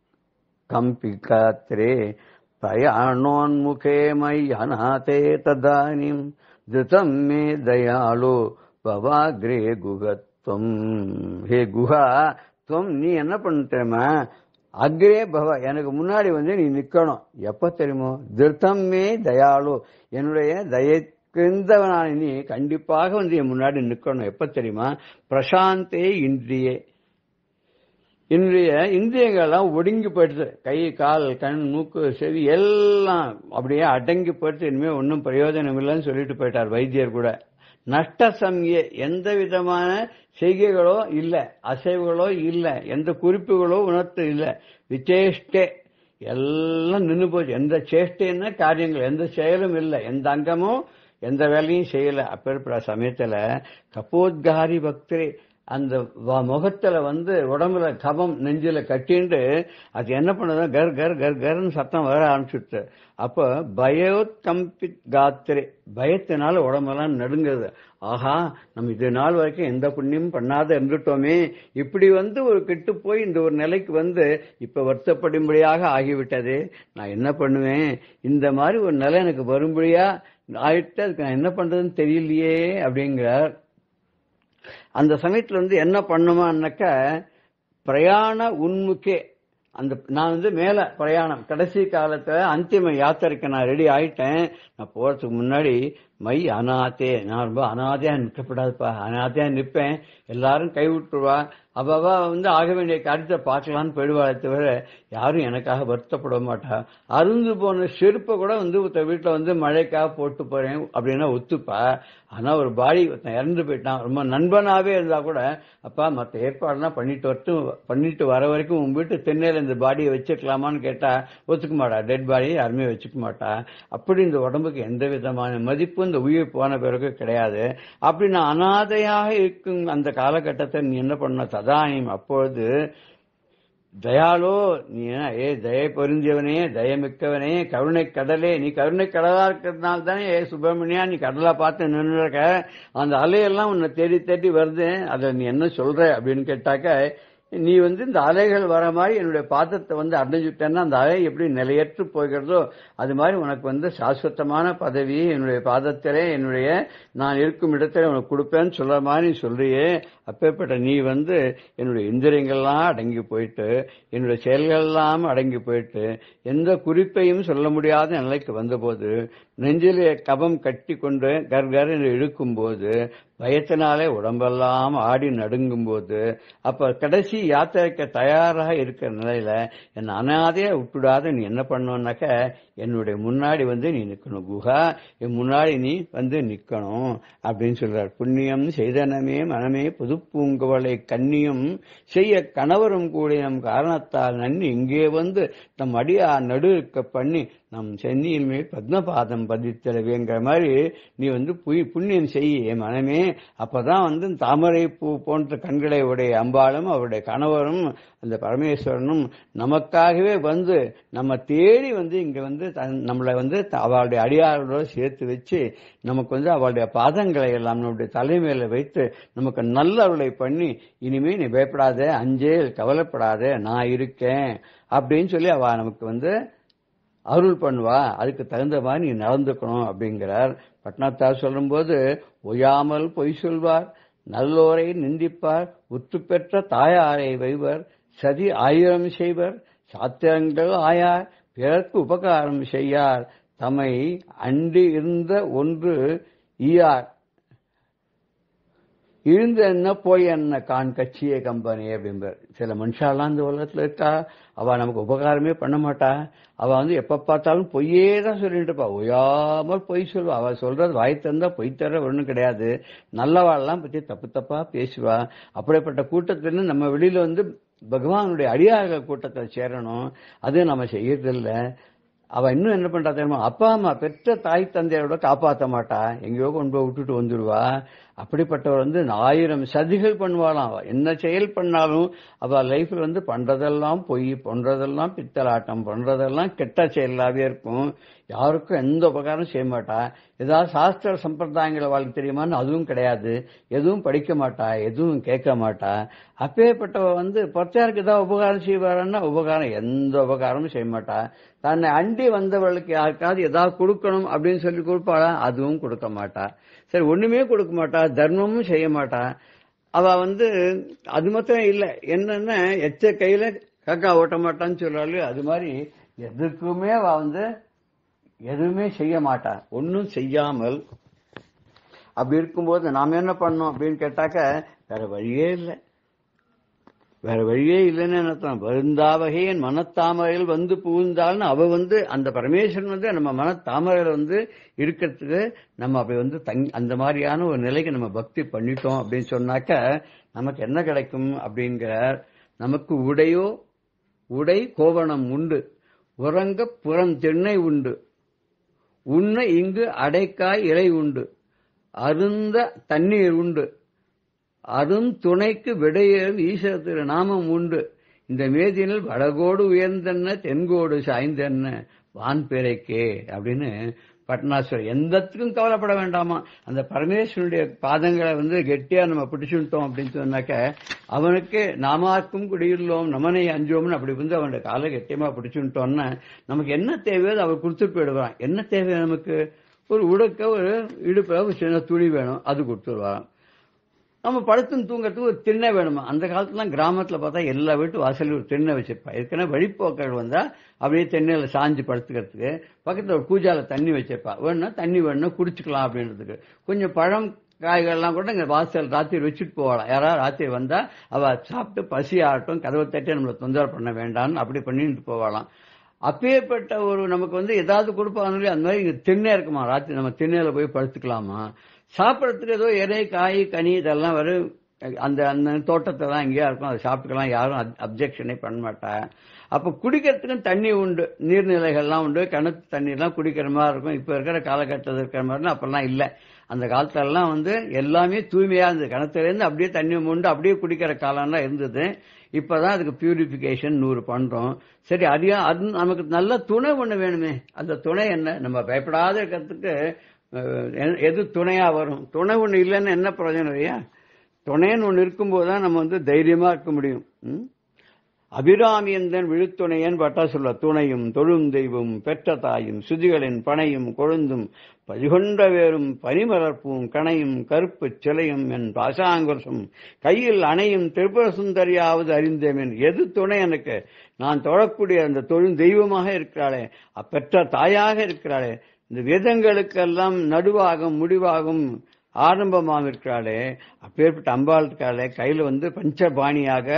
கம்பிகாத்ரே பிரயாணோன்முகே மயி அநாதே ததானிம் திருதம் மே தயாளோ பவாக்ரே குகத்வம். ஹே குஹா துவம், நீ என்ன பண்ணிட்டேமா, அக்ரே பவ எனக்கு முன்னாடி வந்து நீ நிக்கணும். எப்ப தெரியுமோ, திருத்தம் மே தயாளு, என்னுடைய தயக்கிருந்தவனான நீ கண்டிப்பாக வந்து என் முன்னாடி நிக்கணும். எப்ப தெரியுமா, பிரசாந்தே இன்றியே, என்னுடைய இந்திரியங்கள்லாம் ஒடுங்கி போயிடுது, கை கால் கண் மூக்கு செவி எல்லாம் அப்படியே அடங்கி போயிடுது, இனிமே ஒன்றும் பிரயோஜனம் இல்லைன்னு சொல்லிட்டு போயிட்டார் வைத்தியர் கூட. நஷ்ட சம்ய, எந்த விதமான செய்கைகளோ இல்ல, அசைவுகளோ இல்ல, எந்த குறிப்புகளோ உணர்த்து இல்ல. விசேஷ்டே, எல்லாம் நின்று போச்சு. எந்த சேஷ்டேன்னா காரியங்கள், எந்த செயலும் இல்லை, எந்த அங்கமும் எந்த வேலையும் செய்யல. அப்பேற்பட்ட சமயத்துல கபோத்காரி பக்தரே, அந்த முகத்துல வந்து உடம்புல கபம் நெஞ்சில கட்டிண்டு அது என்ன பண்ணது, கர் கர் கர் கர்ன்னு சத்தம் வர ஆரம்பிச்சுட்டு, அப்ப பயோத்கம்பித் காத்திரே, பயத்தினால உடம்பெல்லாம் நடுங்குது. ஆஹா, நம்ம இது நாள் வரைக்கும் எந்த புண்ணியமும் பண்ணாத இருந்துட்டோமே, இப்படி வந்து ஒரு கெட்டு போய் இந்த ஒரு நிலைக்கு வந்து இப்ப வருத்தப்படும்படியாக ஆகிவிட்டது, நான் என்ன பண்ணுவேன், இந்த மாதிரி ஒரு நிலை எனக்கு வரும்படியா ஆயிட்டு அதுக்கு நான் என்ன பண்றதுன்னு தெரியலையே அப்படிங்கிறார். அந்த சமயத்துல வந்து என்ன பண்ணுமான்னாக்க, பிரயாண உன்முகே, அந்த நான் வந்து மேல பிரயாணம் கடைசி காலத்துல அந்திம யாத்திரைக்கு நான் ரெடி ஆயிட்டேன். நான் போறதுக்கு முன்னாடி மை அநாதே, நான் ரொம்ப அநாதையா நிற்கப்படாதுப்பா, அநாதையா நிற்பேன், எல்லாரும் கைவிட்டுருவா, அவ்வளவா வந்து ஆக வேண்டிய காரியத்தை பார்க்கலான்னு போயிடுவாளே தவிர யாரும் எனக்காக வருத்தப்பட மாட்டா. அருந்து போன செருப்பை கூட வந்து வீட்டுல வந்து மழைக்காக போட்டு போறேன் அப்படின்னா ஒத்துப்பா. ஆனா ஒரு பாடி இறந்து போயிட்டான், ரொம்ப நண்பனாவே இருந்தா கூட, அப்பா மற்ற ஏற்பாடுலாம் பண்ணிட்டு வரட்டும், பண்ணிட்டு வர வரைக்கும் உங்க வீட்டு தென்னையில இந்த பாடியை வச்சுக்கலாமான்னு கேட்டா ஒத்துக்க மாட்டா, டெட் பாடியை யாருமே வச்சுக்க மாட்டா. அப்படி இந்த உடம்புக்கு எந்த விதமான மதிப்பு இந்த உயிர் போன பிறகு கிடையாது. அப்படி நான் அனாதையாக இருக்கும் அந்த காலகட்டத்தை நீ என்ன பண்ண, ததானியம் அப்பொழுது தயாளோ, நீ ஏ தய பொருந்தியவனே, தயமிக்கவனே, கருணை கடலே, நீ கருணை கடலா இருக்கிறதுனால தானே ஏ சுப்பிரமணியா நீ கடலா பார்த்து நின்று இருக்க, அந்த அலையெல்லாம் உன்னை தேடி தேடி வருது, அதை நீ என்ன சொல்ற அப்படின்னு கேட்டாக்க, நீ வந்து இந்த அலைகள் வர மாதிரி என்னுடைய பாதத்தை வந்து அடைஞ்சுட்டேன்னா அந்த அலை எப்படி நிலையற்று போகிறதோ அது மாதிரி உனக்கு வந்து சாஸ்வத்தமான பதவி என்னுடைய பாதத்திலே என்னுடைய நான் இருக்கும் இடத்துல உனக்கு கொடுப்பேன்னு சொல்ற மாதிரி சொல்றியே. அப்பேற்பட்ட நீ வந்து என்னுடைய இந்திரியங்கள்லாம் அடங்கி போயிட்டு என்னுடைய செயல்கள்லாம் அடங்கி போயிட்டு எந்த குறிப்பையும் சொல்ல முடியாத நிலைக்கு வந்தபோது நெஞ்சிலே கபம் கட்டி கொண்டு கர்கர் என்று இழுக்கும் போது பயத்தினாலே உடம்பெல்லாம் ஆடி நடுங்கும் போது அப்ப கடைசி யாத்திரைக்கு தயாராக இருக்கிற நிலையில என்ன அனாதையா விட்டுடாத நீ என்ன பண்ணுனாக்க என்னுடைய முன்னாடி வந்து நீ நிக்கணும். குஹா என் முன்னாடி நீ வந்து நிக்கணும் அப்படின்னு சொல்றார். புண்ணியம் செய்தனமே மனமே புதுப்பூங்குவளை கண்ணியம் செய்ய கணவரும் கூடிய நம் காரணத்தால் நன்னி இங்கே வந்து நம் அடியா நடு இருக்க பண்ணி நம் சென்னியின் மேல் பத்மபாதம் பதித்தளவேங்கிற மாதிரி நீ வந்து புண்ணியம் செய்ய மனமே. அப்பதான் வந்து தாமரை பூ போன்ற கண்களை உடைய அம்பாளும் அவருடைய கணவரும் அந்த பரமேஸ்வரனும் நமக்காகவே வந்து நம்ம தேடி வந்து இங்க வந்து நம்மளை வந்து அவளுடைய அடியாரோட சேர்த்து வச்சு நமக்கு வந்து அவளுடைய பாதங்களை எல்லாம் நம்முடைய தலைமையில வைத்து நமக்கு நல்ல அருளை பண்ணி இனிமே நீ பயப்படாத, அஞ்சேல், கவலைப்படாத, நான் இருக்கேன் அப்படின்னு சொல்லி அவ நமக்கு வந்து அருள் பண்ணுவா. அதுக்கு தகுந்த மாதிரி நீ நடந்துக்கணும் அப்படிங்கிறார். பட்னாத்தார் சொல்லும் போது ஒய்யாமல் பொய் சொல்வார், நல்லோரை நிந்திப்பார், உற்று பெற்ற தாயாரை வைவர், சதி ஆயிரம் செய்வர், சாத்திரங்கள் ஆயார், பிறர்க்கு உபகாரம் செய்யார், தம்மை அண்டி இருந்த ஒன்று ஈயார், இருந்து என்ன போய் என்ன கான் கட்சியே கம்பெனி அப்படிம்பார். சில மனுஷாலாம் இந்த உலகத்துல இருக்கா, அவ நமக்கு உபகாரமே பண்ண மாட்டா. அவ வந்து எப்ப பார்த்தாலும் பொய்யே தான் சொல்லிட்டு இருப்பா, ஒய்யாமல் பொய் சொல்வா. அவ சொல்றது வாய் தந்தா பொய் தர ஒன்றும் கிடையாது. நல்லவாள்லாம் பத்தி தப்பு தப்பா பேசுவா. அப்படிப்பட்ட கூட்டத்திலிருந்து நம்ம வெளியில வந்து பகவானுடைய அடியார்கள் கூட்டத்தில் சேரணும். அது நம்ம செய்யறதில்ல. அவ இன்னும் என்ன பண்றா தெரியுமா, அப்பா அம்மா பெற்ற தாய் தந்தையோட காப்பாற்ற மாட்டா, எங்கேயோ கொண்டு போய் விட்டுட்டு வந்துடுவா. அப்படிப்பட்டவர் வந்து ஆயிரம் சதிகள் பண்ணுவாளாம். என்ன செயல் பண்ணாலும் அவ லைஃப்ல வந்து பண்றதெல்லாம் பொய், பண்றதெல்லாம் பித்தலாட்டம், பண்றதெல்லாம் கெட்ட செயலாவே இருக்கும். யாருக்கும் எந்த உபகாரம் செய்ய மாட்டா. ஏதாவது சாஸ்திர சம்பிரதாயங்களை வாழ்க்கை தெரியுமான்னு அதுவும் கிடையாது. எதுவும் படிக்க மாட்டா, எதுவும் கேட்க மாட்டா. அப்பேற்பட்டவ வந்து பத்தாருக்கு ஏதாவது உபகாரம் செய்வாருன்னா உபகாரம் எந்த உபகாரமும் செய்ய மாட்டா. தன்னை அண்டி வந்தவர்களுக்கு யாருக்காவது ஏதாவது கொடுக்கணும் அப்படின்னு சொல்லி கொடுப்பாளா, அதுவும் கொடுக்க மாட்டா. சரி, ஒண்ணுமே கொடுக்க மாட்டா, தர்மமும் செய்ய மாட்டா. அவ வந்து அது மாத்திரம் இல்ல, என்னன்னா எச்ச கையில காக்கா ஓட்ட மாட்டான்னு சொல்றாரு. அது மாதிரி எதுக்குமே அவ வந்து எதுவுமே செய்ய மாட்டா, ஒன்னும் செய்யாமல். அப்படி இருக்கும்போது நாம என்ன பண்ணோம் அப்படின்னு கேட்டாக்க வேற வழியே இல்லை. வேற வழியே இல்லைன்னு என்னத்தான், வருந்தாவகை என் மனத்தாமரையில் வந்து புகுந்தாள்னு அவ வந்து அந்த பரமேஸ்வரன் வந்து நம்ம மனத்தாமரையில் வந்து இருக்கிறதுக்கு நம்ம அப்படி வந்து தங் அந்த மாதிரியான ஒரு நிலைக்கு நம்ம பக்தி பண்ணிட்டோம் அப்படின்னு சொன்னாக்க நமக்கு என்ன கிடைக்கும் அப்படிங்கிற, நமக்கு உடையோ உடை கோவணம் உண்டு, உறங்க புறம் திண்ணை உண்டு, உண்ண இங்கு அடைக்காய் இலை உண்டு, அருந்த தண்ணீர் உண்டு, அரும் துணைக்கு விடையேறும் ஈஸ்வர திரு நாமம் உண்டு, இந்த மேதினில் வடகோடு உயர்ந்தென்ன தென்கோடு சாய்ந்தென்ன வான்பேரைக்கே அப்படின்னு பட்னாஸ்வரர். எந்தத்துக்கும் கவலைப்பட வேண்டாமா. அந்த பரமேஸ்வரனுடைய பாதங்களை வந்து கெட்டியா நம்ம பிடிச்சுட்டோம் அப்படின்னு சொன்னாக்க அவனுக்கு நாமாக்கும் குடியுள்ளோம் நமனை அஞ்சோம்னு அப்படி வந்து அவனுடைய காலை கெட்டியமா பிடிச்சுட்டோம்னா நமக்கு என்ன தேவையோ அவர் கொடுத்துட்டு போயிடுவான். என்ன தேவை நமக்கு, ஒரு உடுக்க, ஒரு இடுப்ப, ஒரு சின்ன துணி வேணும், அது கொடுத்துருவான். நம்ம படுத்துன்னு தூங்கறதுக்கு ஒரு திண்ணை வேணுமா. அந்த காலத்துல கிராமத்துல பார்த்தா எல்லா வீட்டு வாசலும் ஒரு திண்ணை வச்சிருப்பா. ஏற்கனவே வழிப்போக்கள் வந்தா அப்படியே தென்னையில சாஞ்சு படுத்துக்கிறதுக்கு பக்கத்துல ஒரு பூஜால தண்ணி வச்சிருப்பா. வேணும்னா தண்ணி வேணும்னா குடிச்சுக்கலாம் அப்படின்றதுக்கு. கொஞ்சம் பழம் காய்கள்லாம் கூட இங்க வாசல் ராத்திரி வச்சுட்டு போகலாம். யாராவது ராத்திரி வந்தா அவ சாப்பிட்டு பசி ஆகட்டும், கதவை தட்டி நம்மளை தொந்தரவு பண்ண வேண்டாம்னு அப்படி பண்ணிட்டு போகலாம். அப்பேற்பட்ட ஒரு நமக்கு வந்து ஏதாவது கொடுப்பாங்க. அந்த மாதிரி இங்க திண்ணை இருக்குமா, ராத்திரி நம்ம திண்ணையில போய் படுத்துக்கலாமா. சாப்பிடறதுக்கு ஏதோ இறை காய் கனி இதெல்லாம் வரும், அந்த அந்த தோட்டத்தை தான் இங்கேயா இருக்கும், அதை சாப்பிட்டுக்கலாம், யாரும் அப்ஜெக்ஷனே பண்ண மாட்டா. அப்ப குடிக்கிறதுக்கும் தண்ணி உண்டு, நீர்நிலைகள்லாம் உண்டு, கிணத்து தண்ணிலாம் குடிக்கிற மாதிரி இருக்கும். இப்ப இருக்கிற காலகட்டத்தில் இருக்கிற மாதிரி அப்பெல்லாம் இல்லை. அந்த காலத்துல எல்லாம் வந்து எல்லாமே தூய்மையா இருந்தது. கிணத்துல இருந்து அப்படியே தண்ணி உண்டு அப்படியே குடிக்கிற காலம்லாம் இருந்தது. இப்பதான் அதுக்கு பியூரிபிகேஷன் நூறு பண்றோம். சரி, அதையா அது நமக்கு நல்ல துணை ஒண்ணு வேணுமே. அந்த துணை என்ன, நம்ம பயப்படாத இருக்கிறதுக்கு எது துணையா வரும். துணை ஒண்ணு இல்லைன்னு என்ன பிரயோஜனம் இல்லையா. துணைன்னு ஒண்ணு இருக்கும்போது தான் நம்ம வந்து தைரியமா இருக்க முடியும். அபிராமியந்தன் விழுத்துணையன் பட்டா சொல்ல துணையும் தொழும் தெய்வம் பெற்ற தாயும் சுதிகளின் பனையும் கொழுந்தும் பதிகொண்ட வேறும் பனிமலர்ப்பும் கணையும் கருப்பு சிலையும் என் பாசாங்குரசும் கையில் அணையும் திரிபுர சுந்தரியாவது அறிந்தேன். எது துணை எனக்கு? நான் தொழக்கூடிய அந்த தொழும் தெய்வமாக இருக்கிறாளே, பெற்ற தாயாக இருக்கிறாளே, இந்த வேதங்களுக்கெல்லாம் நடுவாகும் முடிவாகும் ஆரம்பமாக இருக்கிறாளே, அப்பேற்பட்ட அம்பாள் இருக்காளே, கையில வந்து பஞ்சபாணியாக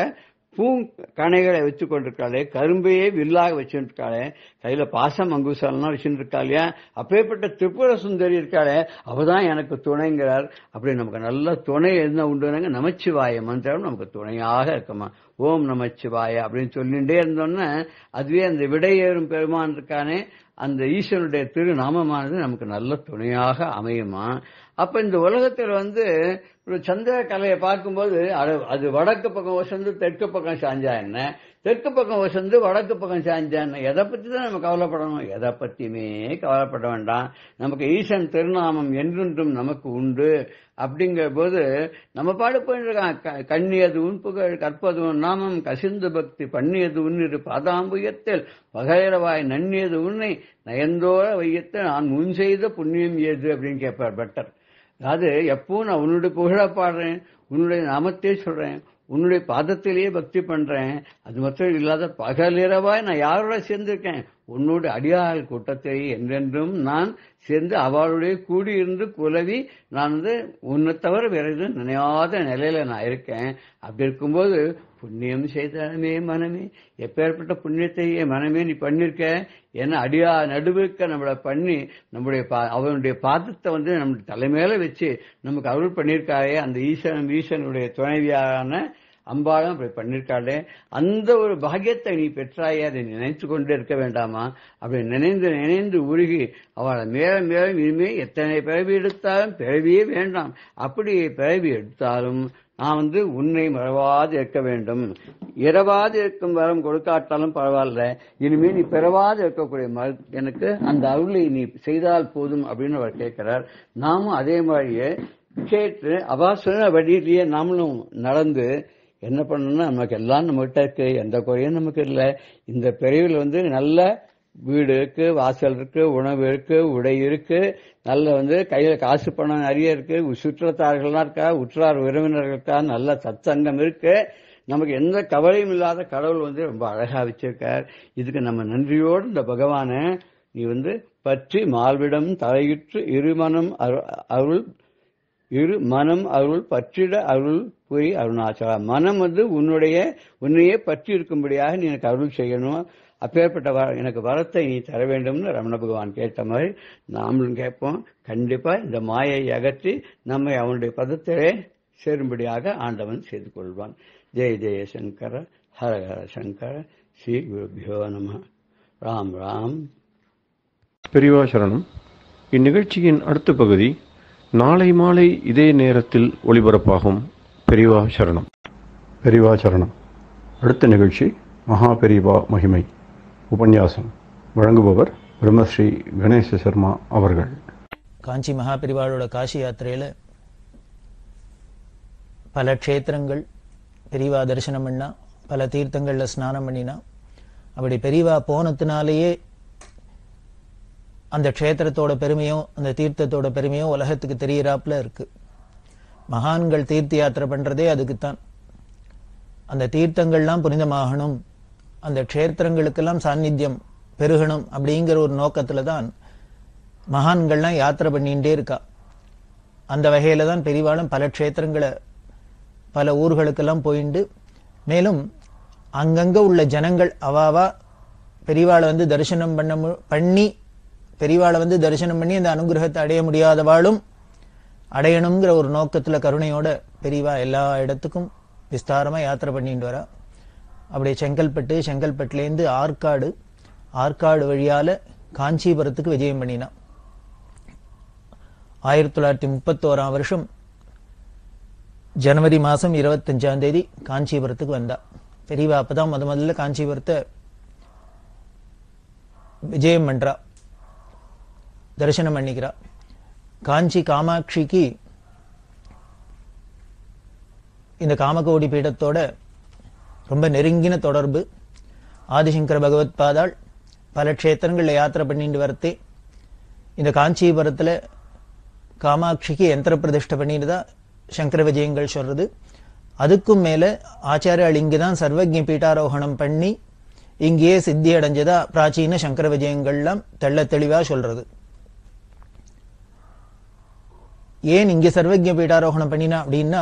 பூங்கணைகளை வச்சுக் கொண்டிருக்காளே, கரும்பையே வில்லாக வச்சுருக்காளே, கையில பாசம் அங்குசல்லாம் வச்சுட்டு இருக்கா இல்லையா, அப்பேற்பட்ட திரிபுர சுந்தரி இருக்காளே, அவதான் எனக்கு துணைங்கிறார். அப்படி நமக்கு நல்ல துணை என்ன உண்டுனாங்க, நமச்சிவாய மந்திரம் நமக்கு துணையாக இருக்குமா. ஓம் நமச்சிவாய அப்படின்னு சொல்லிட்டே இருந்தோன்னா அதுவே அந்த விடையேறும் பெருமான் இருக்கானே, அந்த ஈஸ்வரனுடைய திருநாமமானது நமக்கு நல்ல துணையாக அமையுமா. அப்ப இந்த உலகத்துல வந்து ஒரு சந்திர கலையை பார்க்கும்போது அது வடக்கு பக்கம் வசந்து தெற்கு பக்கம் சாஞ்சா என்ன, தெற்கு பக்கம் வசந்து வடக்கு பக்கம் சாஞ்சா என்ன, எதை பத்தி தான் நம்ம கவலைப்படணும்? எதை பத்தியுமே கவலைப்பட வேண்டாம். நமக்கு ஈசன் திருநாமம் என்றென்றும் நமக்கு உண்டு. அப்படிங்கிற போது நம்ம பாடு போயிருக்கான், கண்ணியது உன் புகழ் கற்பது உன் நாமம் கசிந்து பக்தி பண்ணியது உன்னிரு பாதாம்புயத்தில் பகைரவாய் நன்னியது உன்னை நயந்தோர வையத்தை நான் முன் செய்த புண்ணியம் ஏது அப்படின்னு கேட்பார் பெட்டர். அதாவது எப்பவும் நான் உன்னுடைய புகழ பாடுறேன், உன்னுடைய நாமத்தே சொல்றேன், உன்னுடைய பாதத்திலேயே பக்தி பண்றேன். அது மட்டும் இல்லாத பகலிரவாய் நான் யாரோட சேர்ந்திருக்கேன், உன்னுடைய அடியார் கூட்டத்தை என்றென்றும் நான் சேர்ந்து அவளுடைய கூடியிருந்து குலவி நான் வந்து உன்னை தவிர வேற எதுவும் நினையாத நிலையில நான் இருக்கேன். அப்படி இருக்கும்போது புண்ணியம் செய்தமே மனமே, எப்பேற்பட்ட புண்ணியத்தையே மனமே நீ பண்ணிருக்க, ஏன்னா அடியா நடுவுக்க நம்மளை பண்ணி நம்முடைய அவனுடைய பாதத்தை வந்து நம்முடைய தலைமையில வச்சு நமக்கு அருள் பண்ணியிருக்காரே, அந்த ஈசன் ஈசனுடைய துணைவியான அம்பாளும் அப்படி பண்ணிருக்காளே, அந்த ஒரு பாக்கியத்தை நீ பெற்றாயே, அதை நினைத்து கொண்டே இருக்க வேண்டாமா? அப்படி நினைந்து நினைந்து உருகி அவளை மேல மேலும் இனிமே எத்தனை பிறவி எடுத்தாலும் பிறவியே வேண்டாம், அப்படி பிறவி எடுத்தாலும் நான் வந்து உன்னை மறவாது இருக்க வேண்டும். இரவாது இருக்கும் வரம் கொடுக்காட்டாலும் பரவாயில்ல, இனிமே நீ பிறவாது இருக்கக்கூடிய எனக்கு அந்த அருளை நீ செய்தால் போதும் அப்படின்னு அவர் கேட்கிறார். நாமும் அதே மாதிரியே கேட்டு அவா சொன்ன வழியிலேயே நாமளும் நடந்து என்ன பண்ணணும்னா, நமக்கு எல்லாம் நம்மகிட்ட இருக்கு, எந்த குறையும் நமக்கு இல்லை. இந்த பிரிவில் வந்து நல்ல வீடு இருக்கு, வாசல் இருக்கு, உணவு இருக்கு, உடை இருக்கு, நல்ல வந்து கையில காசு பணம் நிறைய இருக்கு, சுற்றத்தார்கள்லாம் இருக்கா, உற்றார் உறவினர்கள் இருக்கா, நல்ல சத்சங்கம் இருக்கு, நமக்கு எந்த கவலையும் இல்லாத கடவுள் வந்து ரொம்ப அழகா வச்சிருக்கார். இதுக்கு நம்ம நன்றியோடு இந்த பகவானை நீ வந்து பற்றி மால்விடம் தலையிற்று இருமனம் அருள் இரு மனம் அருள் பற்றிட அருள் புரி அருணாச்சலா. மனம் வந்து உன்னுடைய உன்னையே பற்றி இருக்கும்படியாக நீ எனக்கு அருள் செய்யணும், அப்பேற்பட்ட வர எனக்கு வரத்தை நீ தர வேண்டும்னு ரமண பகவான் கேட்ட மாதிரி நாமளும் கேட்போம். கண்டிப்பா இந்த மாயை அகற்றி நம்மை அவனுடைய பதத்திலே சேரும்படியாக ஆண்டவன் செய்து கொள்வான். ஜெய ஜெய சங்கர ஹர ஹர சங்கர ஸ்ரீ குருபியோ நம. ராம் ராம். பெரியவா சரணம். இந்நிகழ்ச்சியின் அடுத்த பகுதி நாளை மாலை இதே நேரத்தில் ஒளிபரப்பாகும். பெரியவா சரணம். பெரியவா சரணம். அடுத்த நிகழ்ச்சி மகா பெரியவா மகிமை உபன்யாசம். வழங்குபவர் பிரம்மஸ்ரீ கணேச சர்மா அவர்கள். காஞ்சி மகா பெரிவாளோட காசி யாத்திரையில பல க்ஷேத்திரங்கள் பெரியவா தரிசனம் பண்ணா, பல தீர்த்தங்கள்ல ஸ்நானம் பண்ணினா. அப்படி பெரியவா போனதுனாலேயே அந்த க்ஷேத்திரத்தோட பெருமையும் அந்த தீர்த்தத்தோட பெருமையும் உலகத்துக்கு தெரியறாப்புல இருக்கு. மகான்கள் தீர்த்த யாத்திரை பண்றதே அதுக்குத்தான். அந்த தீர்த்தங்கள்லாம் புனிதமாகணும், அந்த க்ஷேத்திரங்களுக்கெல்லாம் சாநித்தியம் பெருகணும் அப்படிங்கிற ஒரு நோக்கத்துல தான் மகான்கள்லாம் யாத்திரை பண்ணிகிட்டே இருக்கா. அந்த வகையில தான் பெரியவாளும் பல க்ஷேத்திரங்களை பல ஊர்களுக்கெல்லாம் போயிண்டு, மேலும் அங்கங்க உள்ள ஜனங்கள் அவாவா பெரியவாளை வந்து தரிசனம் பண்ண பண்ணி பெரியவாளை வந்து தரிசனம் பண்ணி அந்த அனுகிரகத்தை அடைய முடியாதவாளும் அடையணுங்கிற ஒரு நோக்கத்துல கருணையோட பெரியவா எல்லா இடத்துக்கும் விஸ்தாரமா யாத்திரை பண்ணிட்டு வரா. அப்படியே செங்கல்பட்டு, செங்கல்பட்டுலேருந்து ஆற்காடு, ஆற்காடு வழியால காஞ்சிபுரத்துக்கு விஜயம் பண்ணினா. ஆயிரத்தி தொள்ளாயிரத்தி முப்பத்தோராம் வருஷம் ஜனவரி மாசம் இருபத்தஞ்சாம் தேதி காஞ்சிபுரத்துக்கு வந்தா. பெரியவா அப்பதான் முத முதல்ல காஞ்சிபுரத்தை விஜயம் பண்றா, தரிசனம் பண்ணிக்கிறா. காஞ்சி காமாட்சிக்கு இந்த காமகோடி பீடத்தோட ரொம்ப நெருங்கின தொடர்பு. ஆதிசங்கர பகவத் பாதாள் பல க்ஷேத்திரங்கள்ல யாத்திரை பண்ணிட்டு வரத்தே இந்த காஞ்சிபுரத்துல காமாட்சிக்கு யந்திர பிரதிஷ்டை பண்ணிட்டு தான் சங்கர விஜயங்கள் சொல்றது. அதுக்கும் மேல ஆச்சாரியால் இங்குதான் சர்வஜ்ஞ பீட்டாரோகணம் பண்ணி இங்கேயே சித்தி அடைஞ்சதா பிராச்சீன சங்கர விஜயங்கள்லாம் தெள்ள தெளிவா சொல்றது. ஏன் இங்க சர்வஜ்ஞ பீட்டாரோகணம் பண்ணினா அப்படின்னா,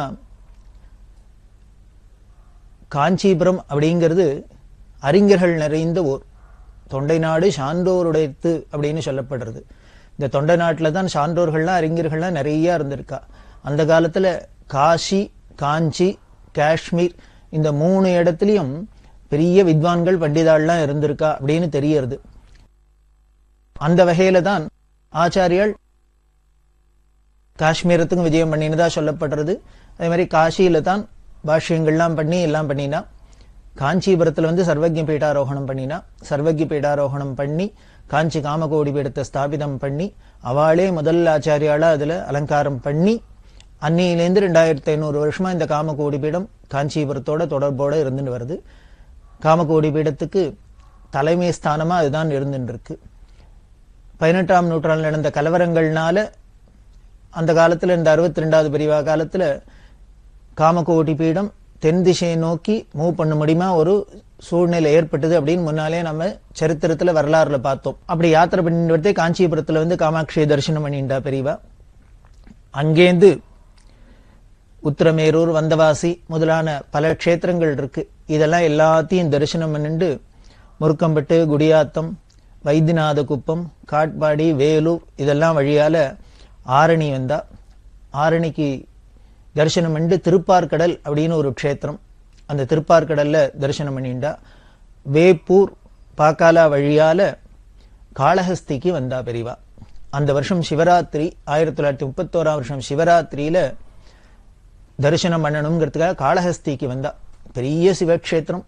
காஞ்சிபுரம் அப்படிங்கிறது அறிஞர்கள் நிறைந்த ஊர். தொண்டை நாடு சான்றோருடையது அப்படின்னு சொல்லப்படுறது. இந்த தொண்டை நாட்டில தான் சான்றோர்கள்லாம் அறிஞர்கள்லாம் நிறைய இருந்திருக்கா. அந்த காலத்துல காசி, காஞ்சி, காஷ்மீர் இந்த மூணு இடத்துலயும் பெரிய வித்வான்கள் பண்டிதாள்லாம் இருந்திருக்கா அப்படின்னு தெரியறது. அந்த வகையில தான் ஆச்சாரியால் காஷ்மீரத்துக்கும் விஜயம் பண்ணினதா சொல்லப்படுறது. அதே மாதிரி காசியில தான் பாஷ்யங்கள்லாம் பண்ணி எல்லாம் பண்ணினா. காஞ்சிபுரத்துல வந்து சர்வஜ்ஞ பீட்டாரோகணம் பண்ணினா. சர்வஜ்ஞ பீட்டாரோகணம் பண்ணி காஞ்சி காமகோடி பீடத்தை ஸ்தாபிதம் பண்ணி அவளே முதல் ஆச்சாரியாளா அதுல அலங்காரம் பண்ணி அன்னியிலேருந்து ரெண்டாயிரத்தி ஐநூறு வருஷமா இந்த காமகோடி பீடம் காஞ்சிபுரத்தோட தொடர்போட இருந்துட்டு வருது. காமகோடி பீடத்துக்கு தலைமை ஸ்தானமா அதுதான் இருந்துட்டு இருக்கு. பதினெட்டாம் நூற்றாண்டில் நடந்த கலவரங்கள்னால அந்த காலத்துல இந்த அறுபத்தி ரெண்டாவது பிரிவா காலத்துல காமகோடி பீடம் தென் திசையை நோக்கி மூவ் பண்ண முடியுமா ஒரு சூழ்நிலை ஏற்பட்டது அப்படின்னு முன்னாலே நம்ம சரித்திரத்துல வரலாறுல பார்த்தோம். அப்படி யாத்திரை பண்ணிட்டு காஞ்சிபுரத்துல வந்து காமாட்சியை தரிசனம் பண்ணிட்டா பெரியவா. அங்கேந்து உத்திரமேரூர், வந்தவாசி முதலான பல க்ஷேத்திரங்கள் இருக்கு. இதெல்லாம் எல்லாத்தையும் தரிசனம் பண்ணிட்டு முருக்கம்பட்டு, குடியாத்தம், வைத்தியநாத குப்பம், காட்பாடி, வேலூர் இதெல்லாம் வழியால ஆரணி வந்தா. ஆரணிக்கு தரிசனம் பண்ணிட்டு திருப்பார்கடல் அப்படின்னு ஒரு க்ஷேத்திரம், அந்த திருப்பார்கடல்ல தரிசனம் பண்ணிண்டா. வேப்பூர், பாக்காலா வழியால காளஹஸ்திக்கு வந்தா பெரியவா. அந்த வருஷம் சிவராத்திரி, ஆயிரத்தி தொள்ளாயிரத்தி முப்பத்தோராம் வருஷம் சிவராத்திரியில தரிசனம் பண்ணணுங்கிறதுக்காக காளஹஸ்திக்கு வந்தா. பெரிய சிவக்ஷேத்திரம்.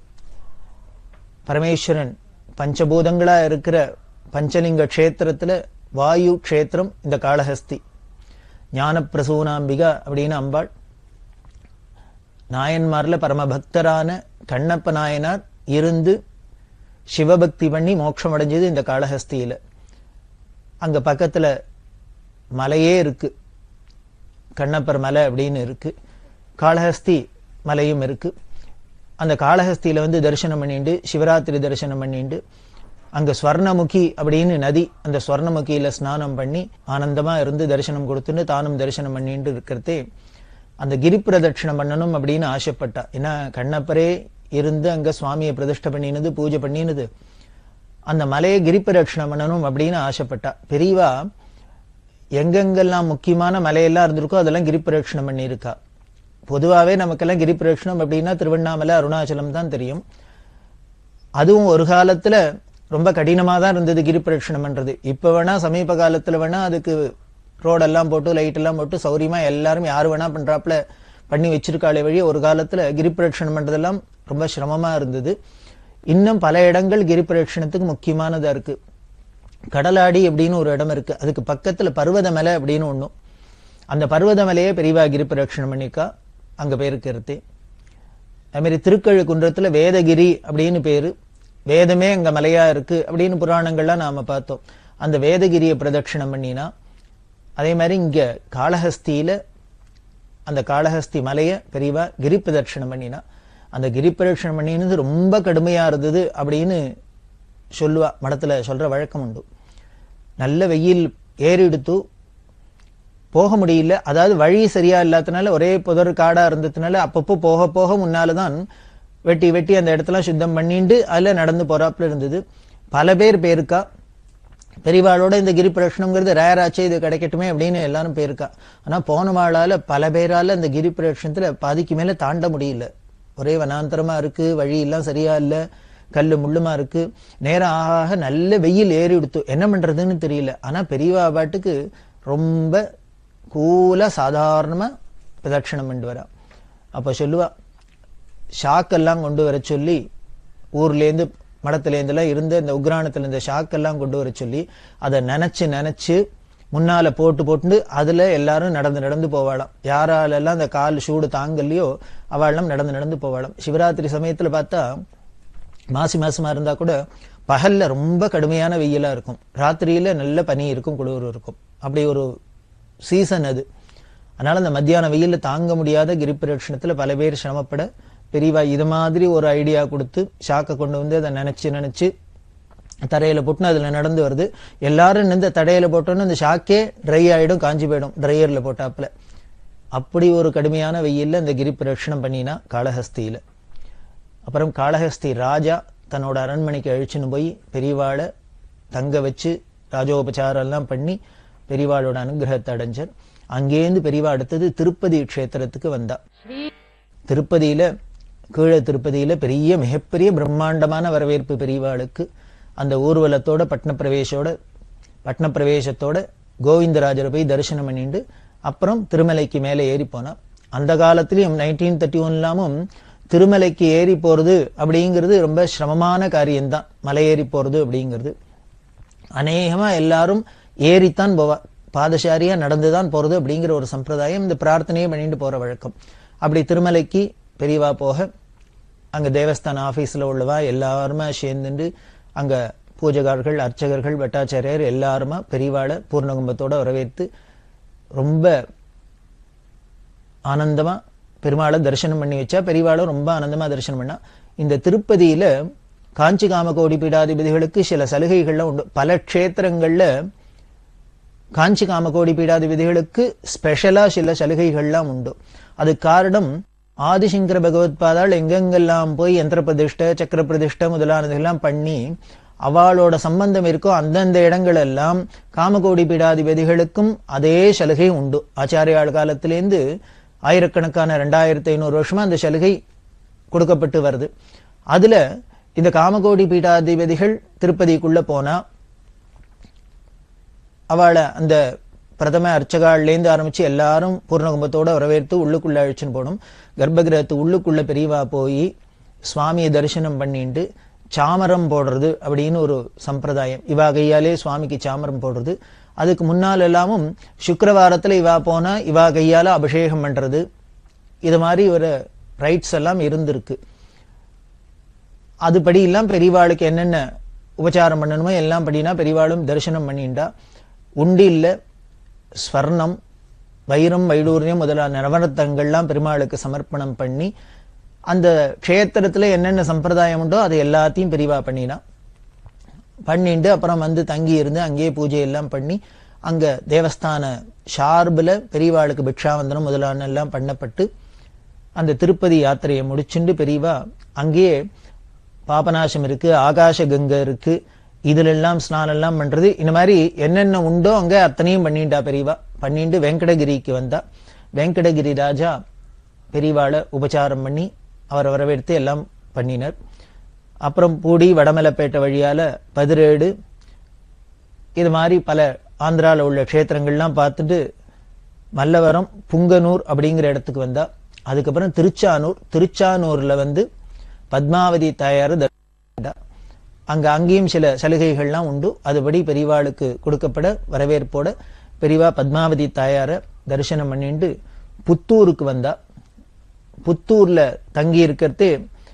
பரமேஸ்வரன் பஞ்சபூதங்களா இருக்கிற பஞ்சலிங்க க்ஷேத்திரத்துல வாயு க்ஷேத்திரம் இந்த காளஹஸ்தி. ஞான பிரசூனாம்பிகா அப்படின்னு அம்பாள். நாயன்மார்ல பரமபக்தரான கண்ணப்ப நாயனார் இருந்து சிவபக்தி பண்ணி மோட்சம் அடைஞ்சது இந்த காளஹஸ்தியில. அங்க பக்கத்துல மலையே இருக்கு, கண்ணப்பர் மலை அப்படின்னு இருக்கு. காளஹஸ்தி மலையும் இருக்கு. அந்த காளஹஸ்தியில வந்து தரிசனம் பண்ணிண்டு சிவராத்திரி தரிசனம் பண்ணிண்டு அங்க ஸ்வர்ணமுகி அப்படின்னு நதி, அந்த ஸ்வர்ணமுகியில ஸ்நானம் பண்ணி ஆனந்தமா இருந்து தரிசனம் கொடுத்துட்டு தானும் தரிசனம் பண்ணிட்டு இருக்கிறதே அந்த கிரி பிரதட்சணம் பண்ணணும் அப்படின்னு ஆசைப்பட்டா. ஏன்னா கண்ணப்பரே இருந்து அங்க சுவாமியை பிரதிஷ்டை பண்ணினது, பூஜை பண்ணினது. அந்த மலையை கிரி பிரதட்சணம் பண்ணணும் அப்படின்னு ஆசைப்பட்டா. பெரியவா எங்கெங்கெல்லாம் முக்கியமான மலையெல்லாம் இருந்திருக்கோ அதெல்லாம் கிரி பிரதட்சணம் பண்ணியிருக்கா. பொதுவாகவே நமக்கெல்லாம் கிரி பிரதட்சணம் அப்படின்னா திருவண்ணாமலை, அருணாச்சலம் தான் தெரியும். அதுவும் ஒரு காலத்துல ரொம்ப கடினமா தான் இருந்தது கிரி பிரதட்சணம் பண்றது. இப்ப வேணா சமீப காலத்துல வேணா அதுக்கு ரோடெல்லாம் போட்டு லைட் எல்லாம் போட்டு சௌரியமா எல்லாரும் யாரு வேணா பண்றாப்புல பண்ணி வச்சிருக்காளே வழி, ஒரு காலத்துல கிரி பிரதட்சணம் பண்றதெல்லாம் ரொம்ப சிரமமா இருந்தது. இன்னும் பல இடங்கள் கிரி பிரதட்சணத்துக்கு முக்கியமானதா இருக்கு. கடலாடி அப்படின்னு ஒரு இடம் இருக்கு, அதுக்கு பக்கத்துல பர்வதமலை அப்படின்னு ஒண்ணும். அந்த பர்வதமலையே பெரியவா கிரி பிரதட்சணம் பண்ணிக்கா, அங்க பேருக்கிறது. அது மாதிரி திருக்கழுக்குன்றத்துல வேதகிரி அப்படின்னு பேரு, வேதமே அங்க மலையா இருக்கு அப்படின்னு புராணங்கள்லாம் நாம பார்த்தோம். அந்த வேதகிரியை பிரதட்சணம் பண்ணினா. அதே மாதிரி இங்க காளஹஸ்தியில அந்த காளஹஸ்தி மலைய பெரியவா கிரி பிரதட்சணம் பண்ணினா. அந்த கிரி பிரதட்சணம் பண்ணினது ரொம்ப கடுமையா இருந்தது அப்படின்னு சொல்லுவா, மடத்துல சொல்ற வழக்கம் உண்டு. நல்ல வெயில் ஏறிடுத்து போக முடியல, அதாவது வழி சரியா இல்லாதனால ஒரே புதர் காடா இருந்ததுனால அப்பப்போ போக போக முன்னாலதான் வெட்டி வெட்டி அந்த இடத்துல சுத்தம் பண்ணிட்டு அதுல நடந்து போறாப்புல இருந்தது. பல பேர் பேருக்கா. பெரியவாளோட இந்த கிரி பிரதட்சணம்ங்கிறது ரேராச்சே, இது கிடைக்கட்டுமே அப்படின்னு எல்லாரும் பேருக்கா. ஆனா போன வாழால பல பேரால அந்த கிரி பிரதட்சணத்துல பாதிக்கு மேல தாண்ட முடியல. ஒரே வனாந்தரமா இருக்கு, வழி எல்லாம் சரியா இல்ல, கல்லு முள்ளுமா இருக்கு. நேரம் ஆக நல்ல வெயில் ஏறி எடுத்து என்ன பண்றதுன்னு தெரியல. ஆனா பெரியவா பாட்டுக்கு ரொம்ப கூலா சாதாரணமா பிரதட்சணம் பண்ணிட்டு வரா. அப்ப சொல்லுவா, ஷாக்கெல்லாம் கொண்டு வர சொல்லி ஊர்லேருந்து மடத்திலேருந்துலாம் இருந்த இந்த உக்ராணத்துல இந்த ஷாக்கெல்லாம் கொண்டு வர சொல்லி அதை நினைச்சு நினைச்சு முன்னால போட்டு போட்டு அதுல எல்லாரும் நடந்து நடந்து போவாளாம். யாராலெல்லாம் அந்த கால் சூடு தாங்கலையோ அவளும் நடந்து நடந்து போவாளாம். சிவராத்திரி சமயத்துல பார்த்தா மாசி மாசமா இருந்தா கூட பகல்ல ரொம்ப கடுமையான வெயிலா இருக்கும், ராத்திரியில நல்ல பனி இருக்கும், குளிர் இருக்கும். அப்படி ஒரு சீசன் அது. அதனால அந்த மத்தியான வெயில தாங்க முடியாத கிரி பிரதட்சணத்துல பல பேர் சிரமப்பட பெரியவா இது மாதிரி ஒரு ஐடியா கொடுத்து ஷாக்கை கொண்டு வந்து அதை நினைச்சு நினைச்சு தரையில போட்டுன்னு அதுல நடந்து வருது. எல்லாரும் இந்த தடையில போட்டோன்னு இந்த ஷாக்கே ட்ரை ஆயிடும், காஞ்சி போயிடும் ட்ரையர்ல போட்டாப்புல. அப்படி ஒரு கடுமையான வெயில்ல இந்த கிரி பிரதட்சணம் பண்ணினா காளஹஸ்தியில. அப்புறம் காளஹஸ்தி ராஜா தன்னோட அரண்மனைக்கு அழிச்சுன்னு போய் பெரியவாளை தங்க வச்சு ராஜோபச்சாரம் எல்லாம் பண்ணி பெரியவாளோட அனுகிரகத்தை அடைஞ்சார். அங்கேருந்து பெரியவா அடுத்தது திருப்பதி க்ஷேத்திரத்துக்கு வந்தா. திருப்பதியில கீழே திருப்பதியில பெரிய மிகப்பெரிய பிரம்மாண்டமான வரவேற்பு பெரியவாளுக்கு. அந்த ஊர்வலத்தோட பட்ன பிரவேசோட பட்ன பிரவேசத்தோட கோவிந்தராஜரை போய் தரிசனம் பண்ணிட்டு அப்புறம் திருமலைக்கு மேலே ஏறி போனா. அந்த காலத்திலயும் நைன்டீன் தேர்ட்டி ஒன் இல்லாமும் திருமலைக்கு ஏறி போறது அப்படிங்கிறது ரொம்ப சிரமமான காரியம்தான். மலை ஏறி போறது அப்படிங்கிறது அநேகமா எல்லாரும் ஏறித்தான் போவா, பாதசாரியா நடந்துதான் போறது அப்படிங்கிற ஒரு சம்பிரதாயம், இந்த பிரார்த்தனையை பண்ணிட்டு போற வழக்கம். அப்படி திருமலைக்கு பெரியவா போக அங்க தேவஸ்தான ஆபீஸ்ல உள்ளவா எல்லாருமா சேர்ந்துட்டு அங்க பூஜகார்கள், அர்ச்சகர்கள், பட்டாச்சாரியர் எல்லாருமா பெரியவாளை பூர்ணகும்பத்தோட வரவேற்று ரொம்ப ஆனந்தமா பெருமாளை தரிசனம் பண்ணி வச்சா. பெரியவாளும் ரொம்ப ஆனந்தமா தரிசனம் பண்ணா. இந்த திருப்பதியில காஞ்சி காமகோடி பீடாதிபதிகளுக்கு சில சலுகைகள்லாம் உண்டு. பல க்ஷேத்திரங்கள்ல காஞ்சி காமகோடி பீடாதிபதிகளுக்கு ஸ்பெஷலா சில சலுகைகள்லாம் உண்டு. அது காரணம் ஆதிசங்கர பகவத்பாதால் எங்கெங்கெல்லாம் போய் யந்திர பிரதிஷ்டை, சக்கர பிரதிஷ்டை முதலானதெல்லாம் பண்ணி அவளோட சம்பந்தம் இருக்கோ அந்தந்த இடங்கள் எல்லாம் காமகோடி பீடாதிபதிகளுக்கும் அதே சலுகை உண்டு. ஆச்சாரியாள் காலத்திலேருந்து ஆயிரக்கணக்கான ரெண்டாயிரத்தி ஐநூறு வருஷமா அந்த சலுகை கொடுக்கப்பட்டு வருது. அதுல இந்த காமகோடி பீடாதிபதிகள் திருப்பதிக்குள்ள போனா அவளை அந்த பிரதம அர்ச்சகாள்லேருந்து ஆரம்பிச்சு எல்லாரும் பூர்ணகும்பத்தோட வரவேற்று உள்ளுக்குள்ள அழிச்சுன்னு போகணும். கர்ப்பகிரகத்து உள்ளுக்குள்ள பெரியவா போய் சுவாமியை தரிசனம் பண்ணிட்டு சாமரம் போடுறது அப்படின்னு ஒரு சம்பிரதாயம். இவா கையாலே சுவாமிக்கு சாமரம் போடுறது. அதுக்கு முன்னால் எல்லாமும் சுக்கிரவாரத்துல இவா போனா இவா கையால அபிஷேகம் பண்றது, இது மாதிரி ஒரு ரைட்ஸ் எல்லாம் இருந்திருக்கு. அதுபடி எல்லாம் பெரியவாளுக்கு என்னென்ன உபச்சாரம் பண்ணணுமோ எல்லாம் படினா பெரியவாளும் தரிசனம் பண்ணிண்டா. உண்டில்ல ஸ்வர்ணம், வைரம், வைடூரியம் முதலான நவரத்தங்கள்லாம் பெருமாளுக்கு சமர்ப்பணம் பண்ணி அந்த க்ஷேத்திரத்துல என்னென்ன சம்பிரதாயம் உண்டோ அது எல்லாத்தையும் பெரியவா பண்ணினா. பண்ணிட்டு அப்புறம் வந்து தங்கி இருந்து அங்கேயே பூஜை எல்லாம் பண்ணி அங்க தேவஸ்தான ஷார்பில் பெரியவாளுக்கு பிக்ஷாவந்தனம் முதலான எல்லாம் பண்ணப்பட்டு அந்த திருப்பதி யாத்திரையை முடிச்சுண்டு பெரியவா அங்கேயே பாபநாசம் இருக்கு, ஆகாச கங்கை இருக்கு, இதுல எல்லாம் ஸ்நானம் எல்லாம் பண்றது, இந்த மாதிரி என்னென்ன உண்டோ அங்க அத்தனையும் பண்ணிட்டா பெரியவா. பண்ணிட்டு வெங்கடகிரிக்கு வந்தா. வெங்கடகிரி ராஜா பெரியவாளை உபச்சாரம் பண்ணி அவரை வரவேற்று எல்லாம் பண்ணினர். அப்புறம் பூடி வடமலைப்பேட்டை வழியால பதிரேடு இது மாதிரி பல ஆந்திரால உள்ள க்ஷேத்திரங்கள்லாம் பார்த்துட்டு மல்லவரம், புங்கனூர் அப்படிங்கிற இடத்துக்கு வந்தா. அதுக்கப்புறம் திருச்சானூர், திருச்சானூர்ல வந்து பத்மாவதி தாயார் தரிசனம். அங்க அங்கேயும் சில சலுகைகள்லாம் உண்டு. அதுபடி பெரியவாளுக்கு கொடுக்கப்பட வரவேற்போட பெரியவா பத்மாவதி தாயார தரிசனம் பண்ணிட்டு புத்தூருக்கு வந்தா. புத்தூர்ல தங்கி இருக்கிறது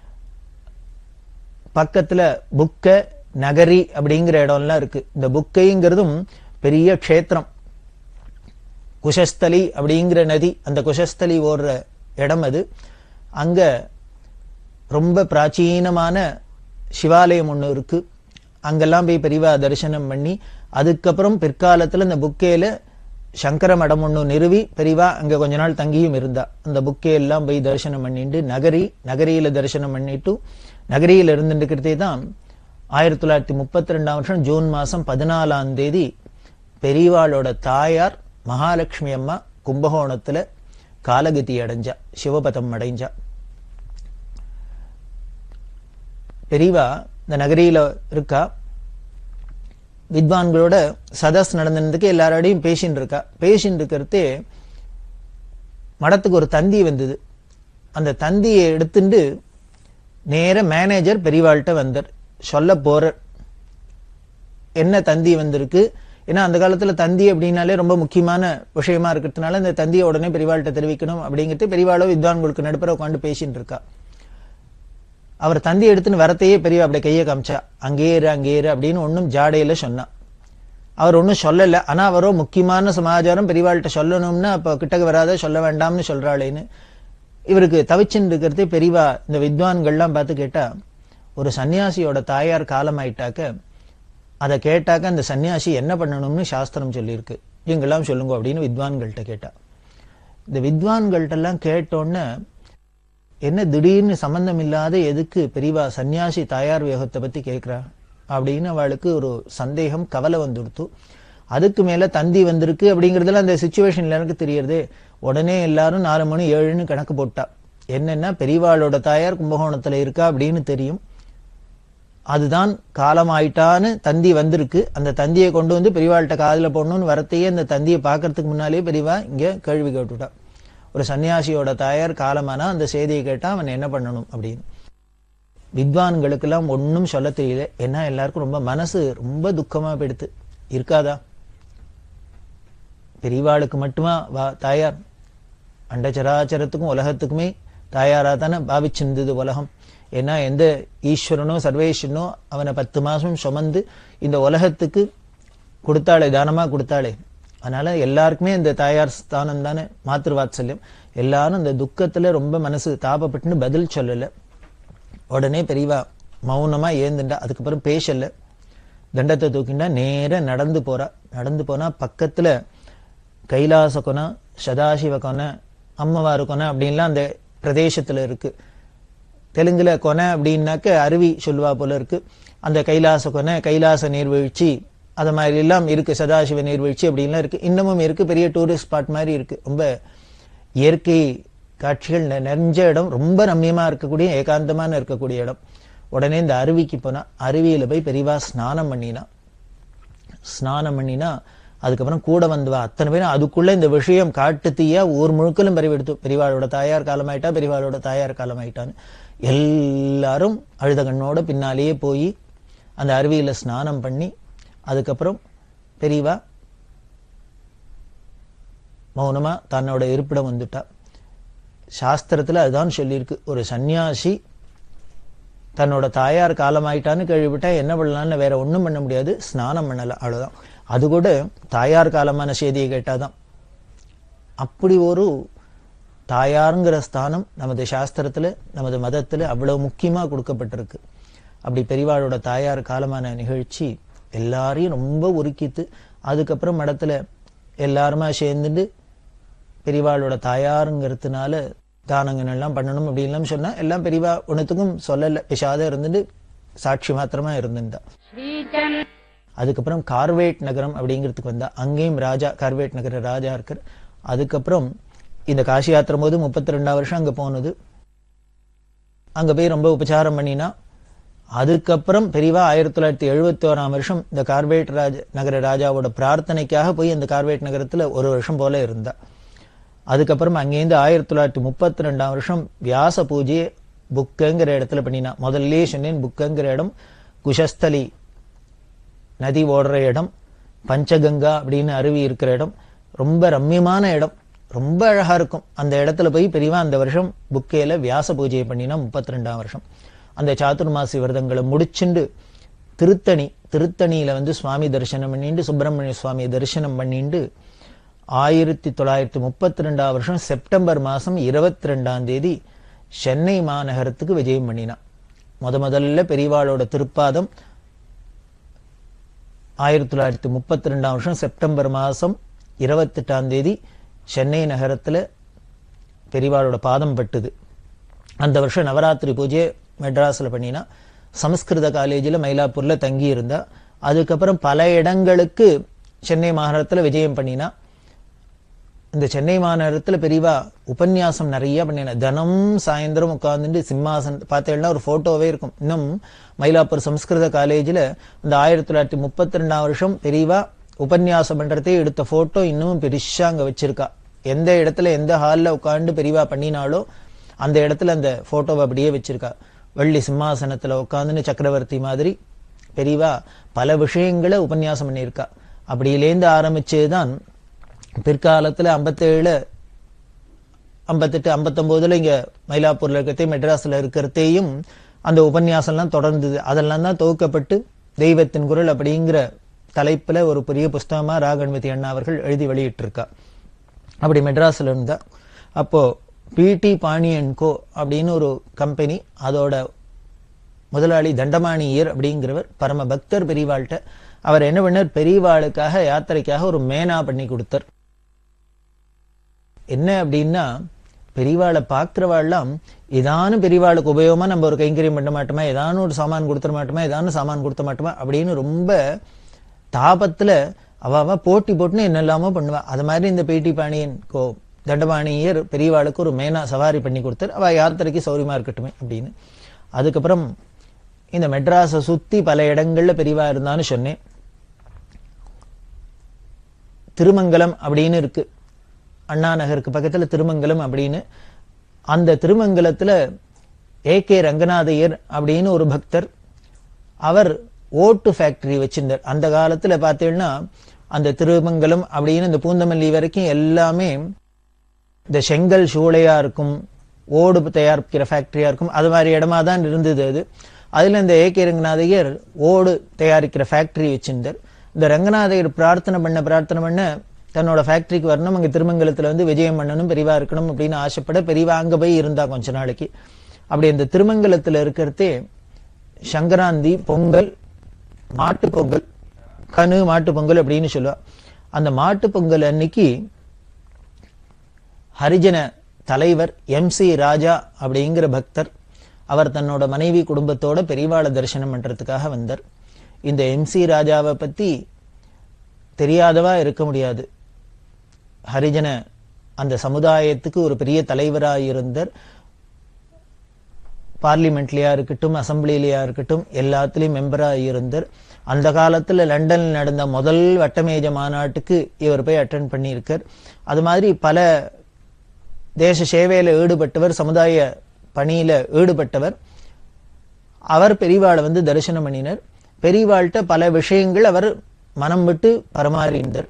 பக்கத்துல புக்க நகரி அப்படிங்கிற இடம்லாம் இருக்கு. இந்த புக்கைங்கிறதும் பெரிய க்ஷேத்திரம். குஷஸ்தலி அப்படிங்கிற நதி, அந்த குஷஸ்தலி ஓடுற இடம் அது. அங்க ரொம்ப பிராச்சீனமான சிவாலயம் ஒண்ணு இருக்கு. அங்கெல்லாம் போய் பெரியவா தரிசனம் பண்ணி அதுக்கப்புறம் பிற்காலத்துல இந்த புக்கேல சங்கர மடம் ஒண்ணு நிறுவி பெரியவா அங்க கொஞ்ச நாள் தங்கியும் இருந்தா. அந்த புக்கே எல்லாம் போய் தரிசனம் பண்ணிட்டு நகரி நகரியில தரிசனம் பண்ணிட்டு நகரியில இருந்துருக்கிறதே தான் ஆயிரத்தி தொள்ளாயிரத்தி முப்பத்தி ரெண்டாம் வருஷம் ஜூன் மாசம் பதினாலாம் தேதி பெரியவாளோட தாயார் மகாலட்சுமி அம்மா கும்பகோணத்துல காலகதி அடைஞ்சா, சிவபதம் அடைஞ்சா. பெரியவா இந்த நகரியில இருக்கா. வித்வான்களோட சதஸ் நடந்ததுக்கு எல்லாரோடையும் பேசின்னு இருக்கா. பேசின்னு இருக்கிறதே மடத்துக்கு ஒரு தந்தி வந்தது. அந்த தந்தியை எடுத்துட்டு நேர மேனேஜர் பெரியவாள்கிட்ட வந்தார். சொல்ல போற என்ன தந்தி வந்திருக்கு, ஏன்னா அந்த காலத்துல தந்தி அப்படின்னாலே ரொம்ப முக்கியமான விஷயமா இருக்கிறதுனால இந்த தந்தியை உடனே பெரியவாள்கிட்ட தெரிவிக்கணும் அப்படிங்கிறது பெரியவாளோ வித்வான்களுக்கு நடுப்புற உட்காந்து பேசிட்டு இருக்கா. அவர் தந்தி எடுத்துன்னு வரத்தையே பெரியவா அப்படியே கையை காமிச்சா, அங்கே இரு அங்கே இரு அப்படின்னு ஒன்னும் ஜாடையில சொன்னா. அவர் ஒன்னும் சொல்லல. ஆனா அவரோ முக்கியமான சமாச்சாரம் பெரியவாள்கிட்ட சொல்லணும்னா அப்ப கிட்டக்கு வராத சொல்ல வேண்டாம்னு சொல்றாளேன்னு இவருக்கு தவிச்சுன்னு இருக்கிறது. பெரியவா இந்த வித்வான்கள்லாம் பார்த்து கேட்டா, ஒரு சன்னியாசியோட தாயார் காலம் ஆயிட்டாக்க அதை கேட்டாக்க அந்த சன்னியாசி என்ன பண்ணணும்னு சாஸ்திரம் சொல்லியிருக்கு, நீங்கெல்லாம் சொல்லுங்க அப்படின்னு வித்வான்கள்ட்ட கேட்டா. இந்த வித்வான்கள்ட்ட எல்லாம் கேட்டோன்னு என்ன திடீர்னு சம்பந்தம் இல்லாத எதுக்கு பெரியவா சன்னியாசி தாயார் வியோகத்தை பத்தி கேட்கிறா அப்படின்னு அவளுக்கு ஒரு சந்தேகம், கவலை வந்துடுத்து. அதுக்கு மேல தந்தி வந்திருக்கு அப்படிங்கறதுல அந்த சிச்சுவேஷன்ல எனக்கு தெரியறது. உடனே எல்லாரும் நாலு மணி ஏழுன்னு கணக்கு போட்டா. என்னன்னா பெரியவாளோட தாயார் கும்பகோணத்துல இருக்கா அப்படின்னு தெரியும். அதுதான் காலம் ஆயிட்டான்னு தந்தி வந்திருக்கு. அந்த தந்தியை கொண்டு வந்து பெரியவாள்கிட்ட காதுல போடணும்னு வரத்தையே அந்த தந்தியை பாக்கிறதுக்கு முன்னாலே பெரியவா இங்க கேள்வி கேட்டுட்டா. ஒரு சன்னியாசியோட தாயார் காலமானா அந்த செய்தியை கேட்டா அவன் என்ன பண்ணணும் அப்படின்னு. வித்வான்களுக்கு எல்லாம் ஒன்னும் சொல்ல தெரியல. ஏன்னா எல்லாருக்கும் ரொம்ப மனசு ரொம்ப துக்கமா போயிடுத்து. இருக்காதா? பெரியவாளுக்கு மட்டுமா வா தாயார்? அண்டச்சராச்சரத்துக்கும் உலகத்துக்குமே தாயாரா தானே பாவிச்சிருந்தது உலகம். ஏன்னா எந்த ஈஸ்வரனோ சர்வேஸ்வரனோ அவனை பத்து மாசம் சுமந்து இந்த உலகத்துக்கு கொடுத்தாளே, தானமா கொடுத்தாளே. அதனால எல்லாருக்குமே இந்த தாயார் ஸ்தானம் தானே மாத்திருவாத்சல்யம். எல்லாரும் இந்த துக்கத்துல ரொம்ப மனசு தாபப்பட்டுன்னு பதில் சொல்லல. உடனே பெரியவா மௌனமா ஏந்துண்டா. அதுக்கப்புறம் பேசல. தண்டத்தை தூக்கிண்டா நேர நடந்து போறா. நடந்து போனா பக்கத்துல கைலாச கொனை, சதாசிவ கொனை, அம்மவாறு கொனை அப்படின்லாம் அந்த பிரதேசத்துல இருக்கு. தெலுங்குல கொனை அப்படின்னாக்க அருவி சொல்லுவா போல இருக்கு. அந்த கைலாச கொனை, கைலாச நீர்வீழ்ச்சி, அது மாதிரி எல்லாம் இருக்கு. சதாசிவ நீர்வீழ்ச்சி அப்படின்லாம் இருக்கு. இன்னமும் இருக்கு. பெரிய டூரிஸ்ட் ஸ்பாட் மாதிரி இருக்கு. ரொம்ப இயற்கை காட்சிகள் நிறைஞ்ச இடம். ரொம்ப ரம்யமா இருக்கக்கூடிய ஏகாந்தமான இருக்கக்கூடிய இடம். உடனே இந்த அருவிக்கு போனா அருவியில போய் பெரியவா ஸ்நானம் பண்ணினா. ஸ்நானம் பண்ணினா அதுக்கப்புறம் கூட வந்தவா அத்தனை பேரும் அதுக்குள்ள இந்த விஷயம் காட்டு தீயா ஊர் முழுக்கலும் பரவிடுத்து. பெரியவாளோட தாயார் காலமாயிட்டா, பெரியவாளோட தாயார் காலமாயிட்டான்னு எல்லாரும் அழுத கண்ணோட பின்னாலேயே போய் அந்த அருவியில ஸ்நானம் பண்ணி அதுக்கப்புறம் பெரியவா மௌனமா தன்னோட இருப்பிடம் வந்துட்டா. சாஸ்திரத்துல அதுதான் சொல்லியிருக்கு. ஒரு சன்னியாசி தன்னோட தாயார் காலமாயிட்டான்னு கேள்விப்பட்டா என்ன பண்ணலான்னு வேற ஒண்ணும் பண்ண முடியாது, ஸ்நானம் பண்ணலாம், அவ்வளவுதான். அது கூட தாயார் காலமான செய்தியை கேட்டாதான். அப்படி ஒரு தாயாருங்கிற ஸ்தானம் நமது சாஸ்திரத்துல நமது மதத்துல அவ்வளவு முக்கியமா கொடுக்கப்பட்டிருக்கு. அப்படி பெரியவாளோட தாயார் காலமான நிகழ்ச்சி எல்லாரையும் ரொம்ப உருக்கித்து அதுக்கப்புறம் மடத்துல எல்லாருமா சேர்ந்துட்டு பெரியவாளோட தாயாருங்கிறதுனால தானங்கள் எல்லாம் பண்ணணும் அப்படின்லாம் சொன்னா எல்லாம் பெரியவா ஒன்னுத்துக்கும் சொல்லல, பிசாத இருந்துட்டு சாட்சி மாத்திரமா இருந்துட்டா. அதுக்கப்புறம் கார்வேட் நகரம் அப்படிங்கிறதுக்கு வந்தா. அங்கேயும் ராஜா, கார்வேட் நகர ராஜா இருக்கார். அதுக்கப்புறம் இந்த காசி யாத்திரை போது முப்பத்தி ரெண்டாம் வருஷம் அங்க போனது. அங்க போய் ரொம்ப உபச்சாரம் பண்ணினா. அதுக்கப்புறம் பெரியவா ஆயிரத்தி தொள்ளாயிரத்தி எழுபத்தி ஓராம் வருஷம் இந்த கார்வேட் ராஜ நகர ராஜாவோட பிரார்த்தனைக்காக போய் இந்த கார்வேட் நகரத்துல ஒரு வருஷம் போல இருந்தா. அதுக்கப்புறம் அங்கேருந்து ஆயிரத்தி தொள்ளாயிரத்தி முப்பத்தி ரெண்டாம் வருஷம் வியாச பூஜையை புக்கங்கிற இடத்துல பண்ணினா. முதல்ல சொன்னேன், புக்கங்கிற இடம் குஷஸ்தலி நதி ஓடுற இடம், பஞ்சகங்கா அப்படின்னு அருவி இருக்கிற இடம், ரொம்ப ரம்யமான இடம், ரொம்ப அழகா இருக்கும். அந்த இடத்துல போய் பெரியவா அந்த வருஷம் புக்கையில வியாச பூஜையை பண்ணினா. முப்பத்தி ரெண்டாம் வருஷம் அந்த சாதுர்மாசி விரதங்களை முடிச்சுண்டு திருத்தணி திருத்தணியில வந்து சுவாமி தரிசனம் பண்ணிட்டு சுப்பிரமணிய சுவாமியை தரிசனம் பண்ணிட்டு ஆயிரத்தி தொள்ளாயிரத்தி முப்பத்தி ரெண்டாம் வருஷம் செப்டம்பர் மாசம் இருபத்தி ரெண்டாம் தேதி சென்னை மாநகரத்துக்கு விஜயம் பண்ணினா. முத முதல்ல பெரியவாளோட திருப்பாதம் ஆயிரத்தி தொள்ளாயிரத்தி முப்பத்தி ரெண்டாம் வருஷம் செப்டம்பர் மாசம் இருபத்தி எட்டாம் தேதி சென்னை நகரத்துல பெரியவாளோட பாதம் பட்டுது. அந்த வருஷம் நவராத்திரி பூஜையை மெட்ராஸ்ல பண்ணினா. சமஸ்கிருத காலேஜில் மயிலாப்பூர்ல தங்கி இருந்தா. அதுக்கப்புறம் பல இடங்களுக்கு சென்னை மாநகரத்துல விஜயம் பண்ணினா. இந்த சென்னை மாநகரத்துல பெரியவா உபன்யாசம் நிறைய பண்ணினா. தினம் சாயந்தரம் உட்கார்ந்துட்டு சிம்மாசன் பார்த்தேன்னா ஒரு போட்டோவே இருக்கும். இன்னும் மயிலாப்பூர் சமஸ்கிருத காலேஜில் இந்த ஆயிரத்தி தொள்ளாயிரத்தி முப்பத்தி ரெண்டாம் வருஷம் பெரியவா உபன்யாசம் பண்றதே எடுத்த போட்டோ இன்னமும் பெருசா அங்க வச்சிருக்கா. எந்த இடத்துல எந்த ஹால்ல உட்கார்ந்து பெரியவா பண்ணினாலோ அந்த இடத்துல அந்த போட்டோவை அப்படியே வச்சிருக்கா. வெள்ளி சிம்மாசனத்துல உட்கார்ந்துன்னு சக்கரவர்த்தி மாதிரி பெரியவா பல விஷயங்களை உபன்யாசம் பண்ணியிருக்கா. அப்படியிலேருந்து ஆரம்பிச்சதுதான் பிற்காலத்துல ஐம்பத்தேழு ஐம்பத்தெட்டு ஐம்பத்தொன்பதுல இங்க மயிலாப்பூர்ல இருக்கிறதே மெட்ராஸ்ல இருக்கிறதையும் அந்த உபன்யாசம்லாம் தொடர்ந்தது. அதெல்லாம் தான் தொகுக்கப்பட்டு தெய்வத்தின் குரல் அப்படிங்கிற தலைப்புல ஒரு பெரிய புஸ்தகமா ரா கணபதி அண்ணா அவர்கள் எழுதி வெளியிட்டிருக்கா. அப்படி மெட்ராஸ்ல இருந்தா அப்போ பிடி பாணியன் கோ அப்படின்னு ஒரு கம்பெனி, அதோட முதலாளி தண்டமாணியர் அப்படிங்கிறவர் பரம பக்தர் பெரியவாள்கிட்ட. அவர் என்ன பண்ணார், பெரியவாளுக்காக யாத்திரைக்காக ஒரு மேனா பண்ணி கொடுத்தார். என்ன அப்படின்னா, பெரியவாளை பார்க்கிறவாள்லாம் ஏதானும் பெரியவாளுக்கு உபயோகமா நம்ம ஒரு கைங்கரியம் பண்ண மாட்டோமா, ஏதானும் ஒரு சாமான் கொடுத்துட மாட்டோமா, ஏதானும் சாமான் கொடுத்த மாட்டோமா அப்படின்னு ரொம்ப தாபத்துல அவ போட்டி போட்டுன்னு என்னெல்லாமோ பண்ணுவா. அது மாதிரி இந்த பேட்டி பாணியன் கோ தண்டபாணியர் பெரியவாளுக்கு ஒரு மேனா சவாரி பண்ணி கொடுத்தார். அவ யாத்திரைக்கு சௌரியமா இருக்கட்டுமே அப்படின்னு. அதுக்கப்புறம் இந்த மெட்ராஸை சுத்தி பல இடங்கள்ல பெரியவா இருந்தான்னு சொன்னேன். திருமங்கலம் அப்படின்னு இருக்கு, அண்ணா நகருக்கு பக்கத்துல திருமங்கலம் அப்படின்னு. அந்த திருமங்கலத்துல ஏ கே ரங்கநாதையர் அப்படின்னு ஒரு பக்தர், அவர் ஓட்டு ஃபேக்டரி வச்சிருந்தார். அந்த காலத்துல பார்த்தீங்கன்னா அந்த திருமங்கலம் அப்படின்னு இந்த பூந்தமல்லி வரைக்கும் எல்லாமே இந்த செங்கல் சூளையா இருக்கும், ஓடு தயாரிக்கிற ஃபேக்டரியா இருக்கும், அது மாதிரி இடமா தான் இருந்தது அது. அதுல இந்த ஏ கே ரங்கநாதையர் ஓடு தயாரிக்கிற ஃபேக்டரி வச்சிருந்தார். இந்த ரங்கநாதையர் பிரார்த்தனை பண்ண பிரார்த்தனை பண்ண தன்னோட ஃபேக்டரிக்கு வரணும், அங்க திருமங்கலத்துல வந்து விஜயம் பண்ணணும், பெரியவா இருக்கணும் அப்படின்னு ஆசைப்பட பெரியவா அங்க போய் இருந்தா கொஞ்ச நாளைக்கு. அப்படி இந்த திருமங்கலத்துல இருக்கிறதே சங்கராந்தி, பொங்கல், மாட்டு பொங்கல், கனு மாட்டு பொங்கல் அப்படின்னு சொல்லுவா. அந்த மாட்டு பொங்கல் அன்னைக்கு ஹரிஜன தலைவர் எம் சி ராஜா அப்படிங்கிற பக்தர், அவர் தன்னோட மனைவி குடும்பத்தோட பெரியவாளை தரிசனம் பண்றதுக்காக வந்தார். இந்த எம் சி ராஜாவை பத்தி தெரியாதவா இருக்க முடியாது. ஹரிஜன அந்த சமுதாயத்துக்கு ஒரு பெரிய தலைவராக இருந்தார். பார்லிமெண்ட்லயா இருக்கட்டும், அசம்பிளிலயா இருக்கட்டும், எல்லாத்திலையும் மெம்பரா இருந்தார். அந்த காலத்துல லண்டன்ல நடந்த முதல் வட்டமேஜ மாநாட்டுக்கு இவர் போய் அட்டென்ட் பண்ணியிருக்கார். அது மாதிரி பல தேச சேவையில ஈடுபட்டவர், சமுதாய பணியில ஈடுபட்டவர். அவர் பெரியவாளை வந்து தரிசனம் பண்ணினார். பெரியவாள்கிட்ட பல விஷயங்கள் அவர் மனம் விட்டு பரமாறிந்தார்.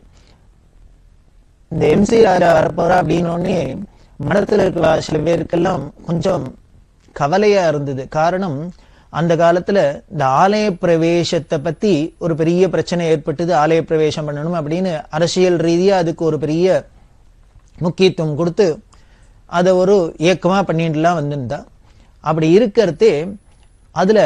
இந்த எம் சி ராஜா வரப்போறா அப்படின்னு மனத்துல இருக்கிற சில பேருக்கெல்லாம் கொஞ்சம் கவலையா இருந்தது. காரணம், அந்த காலத்துல இந்த ஆலய பிரவேசத்தை பத்தி ஒரு பெரிய பிரச்சனை ஏற்பட்டது. ஆலய பிரவேசம் பண்ணணும் அப்படின்னு அரசியல் ரீதியா அதுக்கு ஒரு பெரிய முக்கியத்துவம் கொடுத்து அதை ஒரு இயக்கமா பண்ணிட்டுலாம் வந்திருந்தா. அப்படி இருக்கிறதே அதுல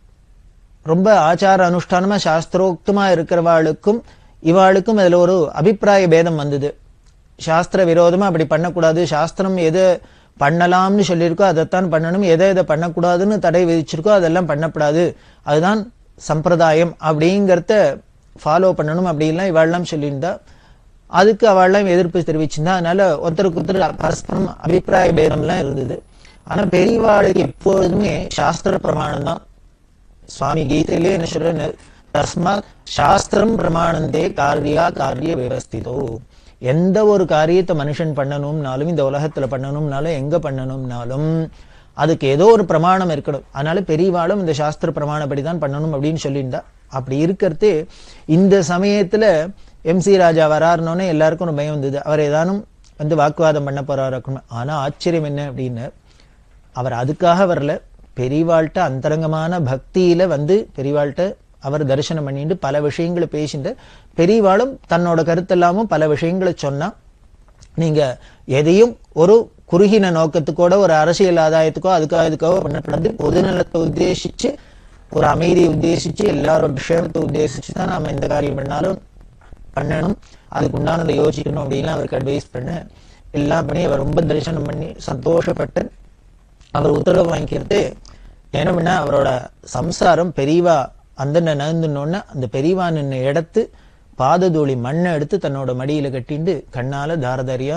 ரொம்ப ஆச்சார அனுஷ்டானமா சாஸ்திரோக்தமா இருக்கிறவாளுக்கும் இவாளுக்கும் அதுல ஒரு அபிப்பிராய பேதம் வந்தது. சாஸ்திர விரோதமா அப்படி பண்ணக்கூடாது, சாஸ்திரம் எது பண்ணலாம்னு சொல்லியிருக்கோ அதைத்தான் பண்ணணும், எதை எதை பண்ணக்கூடாதுன்னு தடை விதிச்சிருக்கோ அதெல்லாம் பண்ணக்கூடாது, அதுதான் சம்பிரதாயம் அப்படிங்கிறத ஃபாலோ பண்ணணும் அப்படின்லாம் இவாள்லாம் சொல்லியிருந்தா. அதுக்கு அவள்லாம் எதிர்ப்பு தெரிவிச்சிருந்தா. அதனால ஒருத்தருக்கு ஒருத்தர் பரஸ்பரம் அபிப்பிராய பேதம்லாம் இருந்தது. ஆனா பெரியவாளுக்கு எப்பொழுதுமே சாஸ்திர பிரமாணம் தான். சுவாமி கீதையிலே என்ன சொல்ற, தஸ்மாத் சாஸ்திரம் பிரமாணந்தே காரியா காரிய விவஸ்திதோ. எந்த ஒரு காரியத்தை மனுஷன் பண்ணணும்னாலும், இந்த உலகத்துல பண்ணணும்னாலும், எங்க பண்ணணும்னாலும் அதுக்கு ஏதோ ஒரு பிரமாணம் இருக்கணும். அதனால பெரியவாளும் இந்த சாஸ்திர பிரமாணப்படிதான் பண்ணணும் அப்படின்னு சொல்லியிருந்தா. அப்படி இருக்கிறது இந்த சமயத்துல எம் சி ராஜா வராருனோன்னே எல்லாருக்கும் ஒரு பயம் வந்தது. அவர் ஏதானும் வந்து வாக்குவாதம் பண்ண போறாரு. ஆனா ஆச்சரியம் என்ன அப்படின்னு, அவர் அதுக்காக வரல, பெரியவாள்கிட்ட அந்தரங்கமான பக்தியில வந்து பெரியவாள்கிட்ட அவர் தரிசனம் பண்ணிட்டு பல விஷயங்களை பேசிட்டு, பெரியவாளும் தன்னோட கருத்தெல்லாமும் பல விஷயங்களை சொன்னா, நீங்க எதையும் ஒரு குறுகின நோக்கத்துக்கோட ஒரு அரசியல் ஆதாயத்துக்கோ அதுக்காக இதுக்காக பண்ணக்கூடாது. பொதுநலத்தை உத்தேசிச்சு, ஒரு அமைதியை உத்தேசிச்சு, எல்லாரோட விஷயத்தை உத்தேசிச்சு தான் நாம எந்த காரியம் பண்ணாலும் பண்ணணும், அதுக்கு உண்டானதை யோசிக்கணும் அப்படின்னு அவருக்கு அட்வைஸ் பண்ண எல்லாம் பண்ணி அவர் ரொம்ப தரிசனம் பண்ணி சந்தோஷப்பட்டு அவர் உத்தரவு வாங்கிக்கிறது. என்ன பண்ண, அவரோட சம்சாரம் பெரியவா அந்த நகர்ந்துனோன்னா அந்த பெரியவா நின்று எடுத்து பாததூளி மண்ணை எடுத்து தன்னோட மடியில கட்டிண்டு கண்ணால தாரதாரியா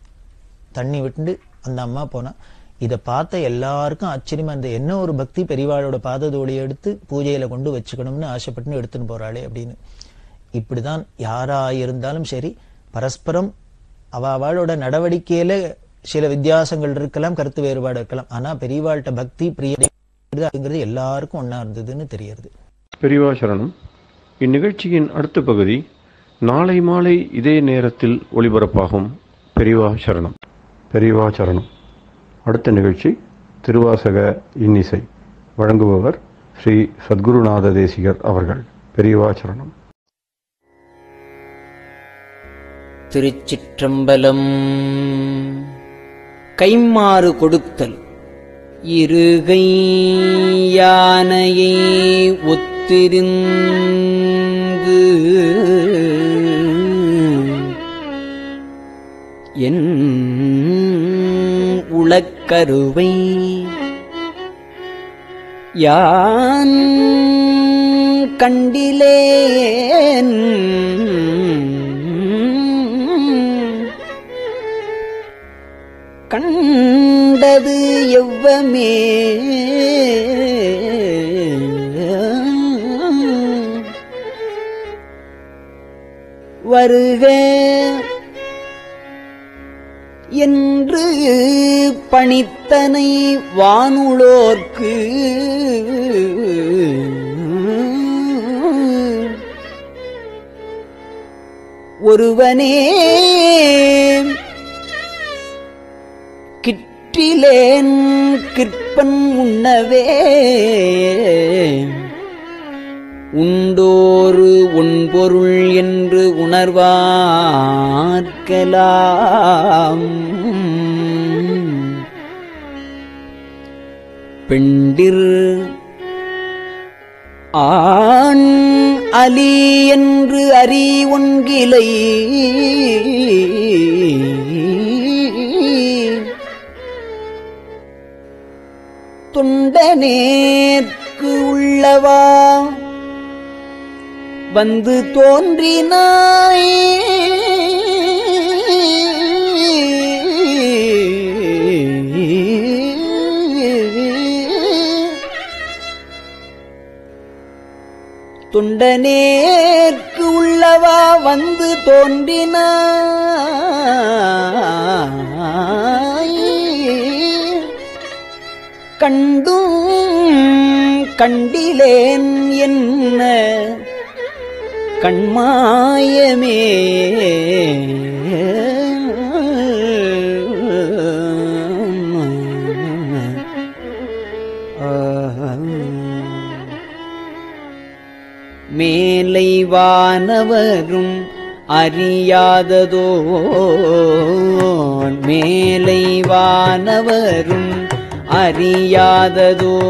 தண்ணி விட்டு அந்த அம்மா போனா. இதை பார்த்த எல்லாருக்கும் ஆச்சரியமா, அந்த என்ன ஒரு பக்தி, பெரியவாளோட பாததூளி எடுத்து பூஜையில கொண்டு வச்சுக்கணும்னு ஆசைப்பட்டு எடுத்துன்னு போறாளே அப்படின்னு. இப்படிதான் யாரா இருந்தாலும் சரி, பரஸ்பரம் அவ அவளோட நடவடிக்கையில சில வித்தியாசங்கள் இருக்கலாம், கருத்து வேறுபாடு இருக்கலாம். ஆனா பெரியவாள்கிட்ட பக்தி பிரியங்கிறது எல்லாருக்கும் ஒன்னா இருந்ததுன்னு தெரியுது. பெரியவா சரணம். இந்நிகழ்ச்சியின் அடுத்த பகுதி நாளை மாலை இதே நேரத்தில் ஒளிபரப்பாகும். பெரியவா சரணம். பெரியவா சரணம். அடுத்த நிகழ்ச்சி திருவாசக இன்னிசை. வழங்குபவர் ஸ்ரீ சத்குருநாத தேசிகர் அவர்கள். பெரியவா சரணம். திருச்சிற்றம்பலம். கைம்மாறு கொடுத்தல். இருகை யானையை ஒத்திருந்து என் உளக்கருவை யான் கண்டிலேன் கண்டது எவ்வமே வருக என்று பணித்தனை வானுளோர்க்கு ஒருவனே கிற்றிலேன் கிற்பன் உண்ணவே உண்டோரு உண்பொருள் என்று உணர்வார்க்கலாம். பெண்டிர் ஆண் அலி என்று அறி ஒன்கிலை தொண்டனேற்கு உள்ளவா வந்து தோன்றினாய் தொண்டனேற்கு உள்ளவா வந்து தோன்றினாய் கண்டும் கண்டிலேன் என்ன கண்மாயமே மேலை வானவரும் அறியாததோ மேலை வானவரும் அறியாததோ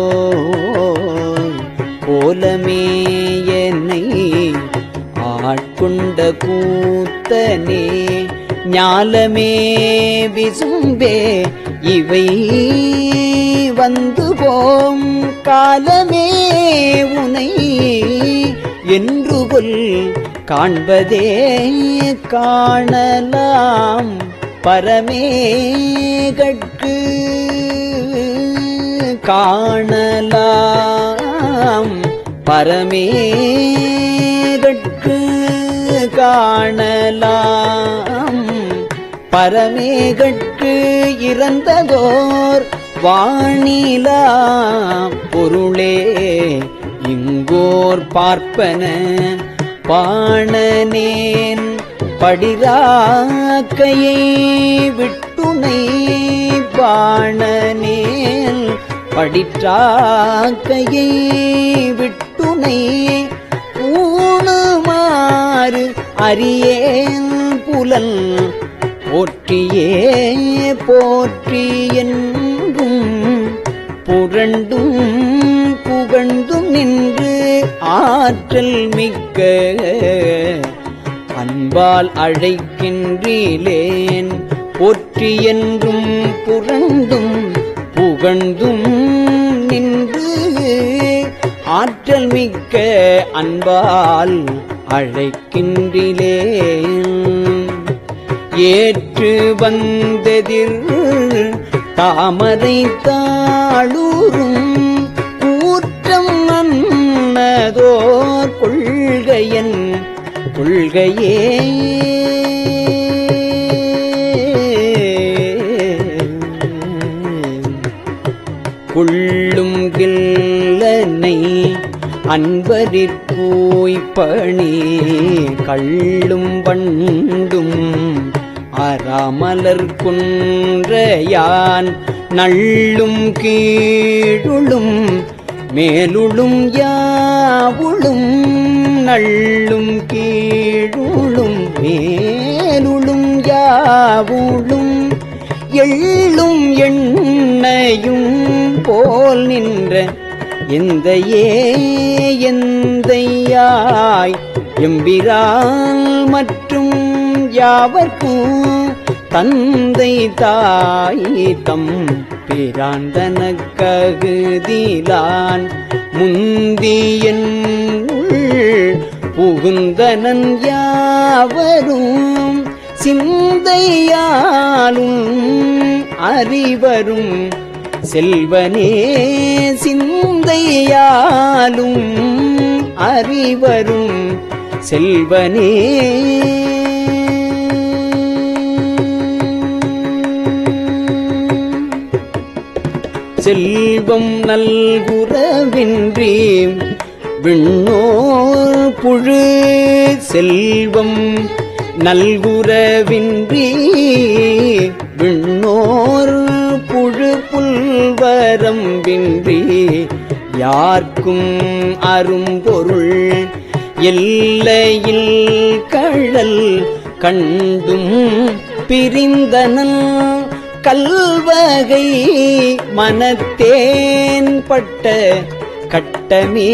கோலமே என்னை ஆட்கொண்ட கூத்தனே ஞாலமே விசும்பே இவை வந்து போம் காலமே உனை என்று கொல் காண்பதே காணலாம் பரமேகட்கு காணலாம் பரமேகட்கு காணலாம் பரமேகட்கு இறந்ததோர் வாணிலா பொருளே இங்கோர் பார்ப்பன பாணனேன் படிராக்கையை விட்டுனை பாணனேன் படிற்றாக்கையை விட்டுனை ஊணுமாறு அறியேன் புலன் போற்றியே போற்றி என்றும் புரண்டும் புகழ்ந்தும் நின்று ஆற்றல் மிக்க அன்பால் அழைக்கின்றேன் போற்றி என்றும் புரண்டும் புகழ்ந்தும் நின்று ஆற்றல் மிக்க அன்பால் அழைக்கின்றேன் ஏற்று வந்ததிர் தாமரை தாளூரும் கூற்றம் அன்னதோர் கொள்கையன் கொள்கையே கொள்ளும் கில்லனை அன்பரிற்கு பூய்ப்பணி கள்ளும் வண்டும் அராமலர் குன்றையான் நள்ளும் கீழுளும் மேலுளும் யாவுளும் நள்ளும் கீழுளும் மேலுளும் யாவுளும் எள்ளும் எண்ணையும் போல் நின்ற எந்தையே எந்தையாய் எம்பிரான் மற்றும் யாவர்க்கும் தந்தை தாய் தம் பிராந்தனக்ககுதிலான் முந்தியன் புகுந்தனன் யாவரும் சிந்தையாலும் அறிவரும் செல்வனே சிந்தையாலும் அறிவரும் செல்வனே செல்வம் நல்குறவின்றி விண்ணோர் புழு செல்வம் நல்குறவின்றி விண்ணோர் புழு புல்வரம்பின்றி யார்க்கும் அரும்பொருள் எல்லையில் கழல் கண்டும் பிரிந்தனன் கல்வகை மனத்தேன் பட்ட கட்டமே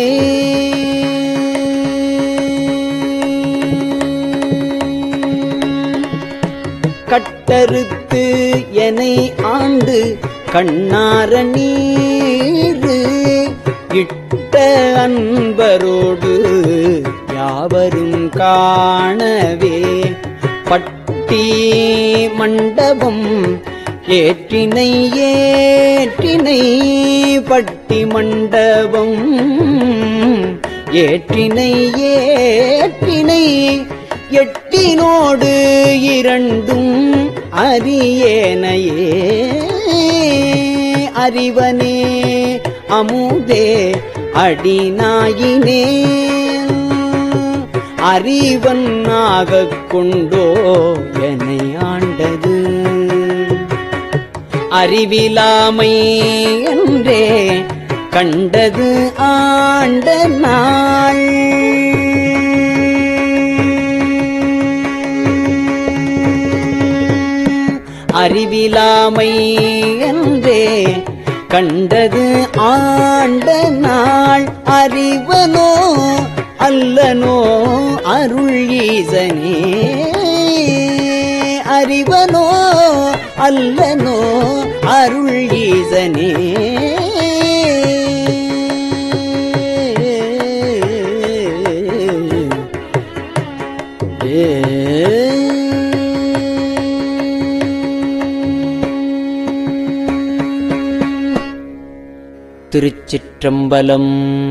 கட்டறுத்து எனை ஆண்டு கண்ணார நீரு இட்ட அன்பரோடு யாவரும் காணவே பட்டி மண்டபம் ஏற்றினை ஏற்றினை பட்டி மண்டபம் ஏற்றினை ஏற்றினை எட்டினோடு இரண்டும் அறியேனையே அறிவனே அமுதே அடிநாயினே அறிவன் ஆகக் கொண்டோ என்னை ஆண்டது அறிவிலாமை என்றே கண்டது ஆண்ட நாள் அறிவிலாமை என்றே கண்டது ஆண்ட நாள் அறிவனோ அல்லனோ அருள் ஈசனே அறிவனோ அல்லனோ அருள் ஈசனே திருச்சிற்றம்பலம்.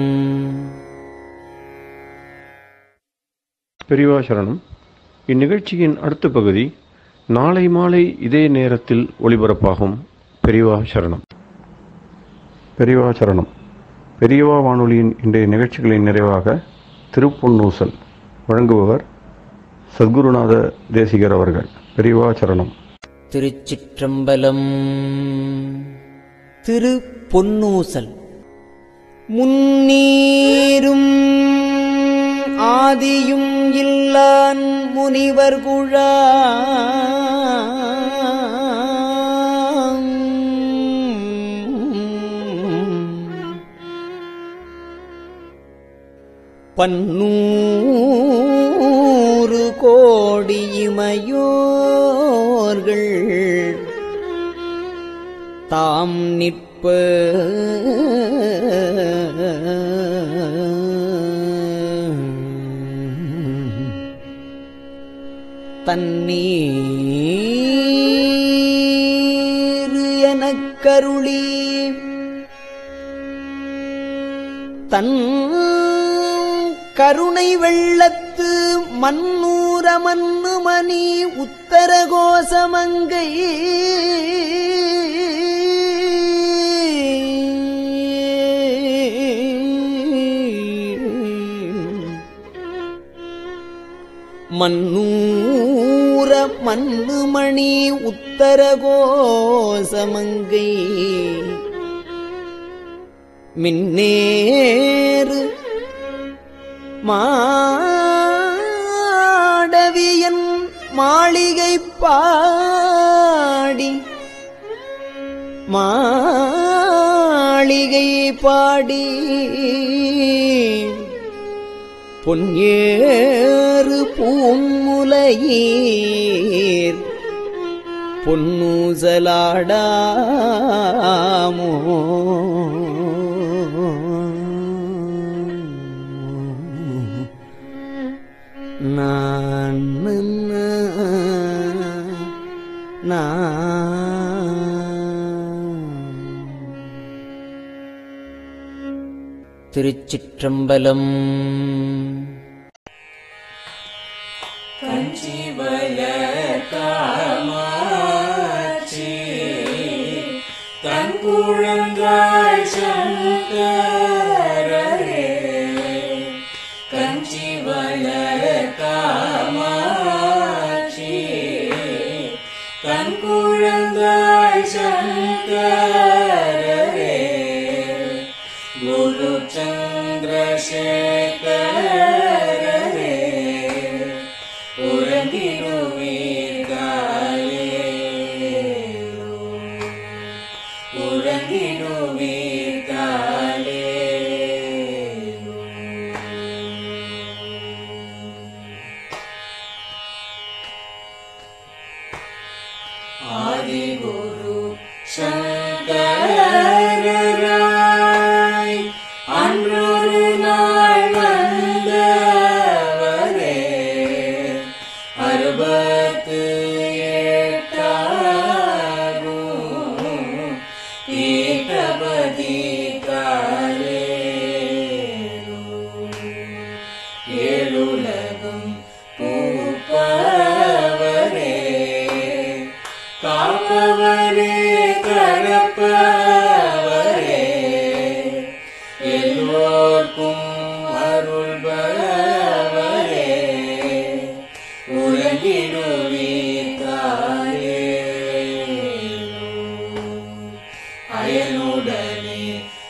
பெரியவா சரணம். இந்நிகழ்ச்சியின் அடுத்த பகுதி நாளை மாலை இதே நேரத்தில் ஒளிபரப்பாகும். பெரியவா சரணம். பெரியவா சரணம். பெரியவா வானொலியின் இன்றைய நிகழ்ச்சிகளின் நிறைவாக திருப்பொன்னூசல் வழங்குபவர் சத்குருநாத தேசிகர் அவர்கள். பெரியவா சரணம். திருச்சிற்றம்பலம். திருப்பொன்னூசல். முன்னீரும் ஆதியும் இல்லான் முனிவர் குழாம் பன்னூறு கோடி இமையோர்கள் தாம் நிற்ப தண்ணீர் எனக் கருளி தன் கருணை வெள்ளத்து மன்னூர மன்னு மணி உத்தர கோசமங்கை மன்னூர மன்னுமணி உத்தரகோசமங்கை மின்னேறு மாடவியன் மாளிகை பாடி மாளிகை பாடி பொன்னேறு பூமுலையீர் பொன்னூசலாடாமோ நான் திருச்சிற்றம்பலம். கஞ்சிவல காமாட்சி தன் குழந்தாய் சங்கரரே. கஞ்சிவல காமாட்சி தன் குழந்தாய் சங்கரரே. குரு சந்திரசேகரரே உறங்கிடுவீர்களே உறங்கிடுவீர்களே. ஆதிகுரு சங்கரராய் அன்றொரு நாள் வந்தவரே. அறுபத்து எட்டாகும் பீட்டபதி காலே. ஏழுலகும் பூப்பவரே காப்பவரே கரப்பவரே. எல்லோர்க்கும் அருள்பவரே உறங்கிடுவீர்களே. அயனுடனே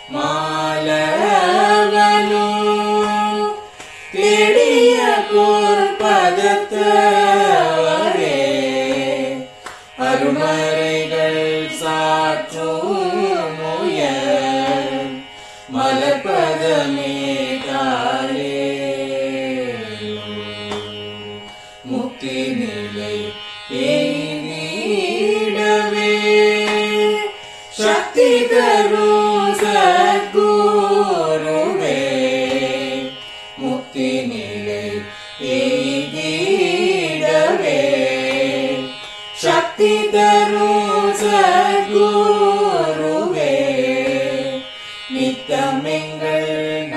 மாலவனோ தேடிய பொற்பதத்தவரே. அருமறைகள் சாற்றும் முயல் மலர்பதமே காலே. முக்தி நிலை எய்திடவே சக்தி தரும் சத்குருவே. முக்தி நிலை எய்திடவே சக்தி தரும் சத்குருவே. நித்தமெங்கள்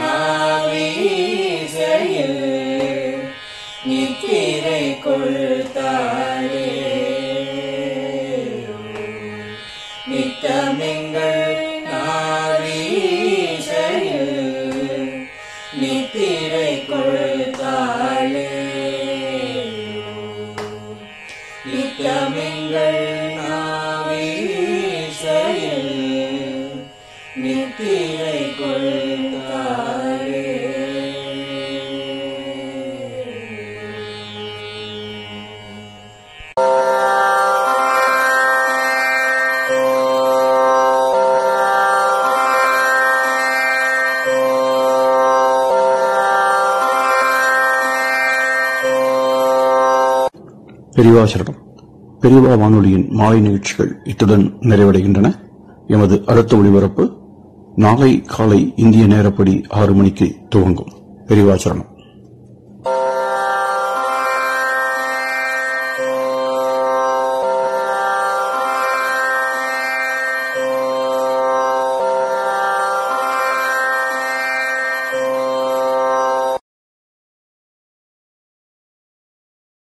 நாவீசையில் நித்திரை கொள்தாளே. நித்தமெங்கள் நாவீசையில் நித்திரை கொள்தாளே. நித்தமெங்கள் நாவீசையில் நித்திரை கொள்தாளே. பெரியவா சரணம். பெரியவா வானொலியின் மாலை நிகழ்ச்சிகள் இத்துடன் நிறைவடைகின்றன. எமது அடுத்த ஒளிபரப்பு நாளை காலை இந்திய நேரப்படி ஆறு மணிக்கு துவங்கும். பெரியவா சரணம்.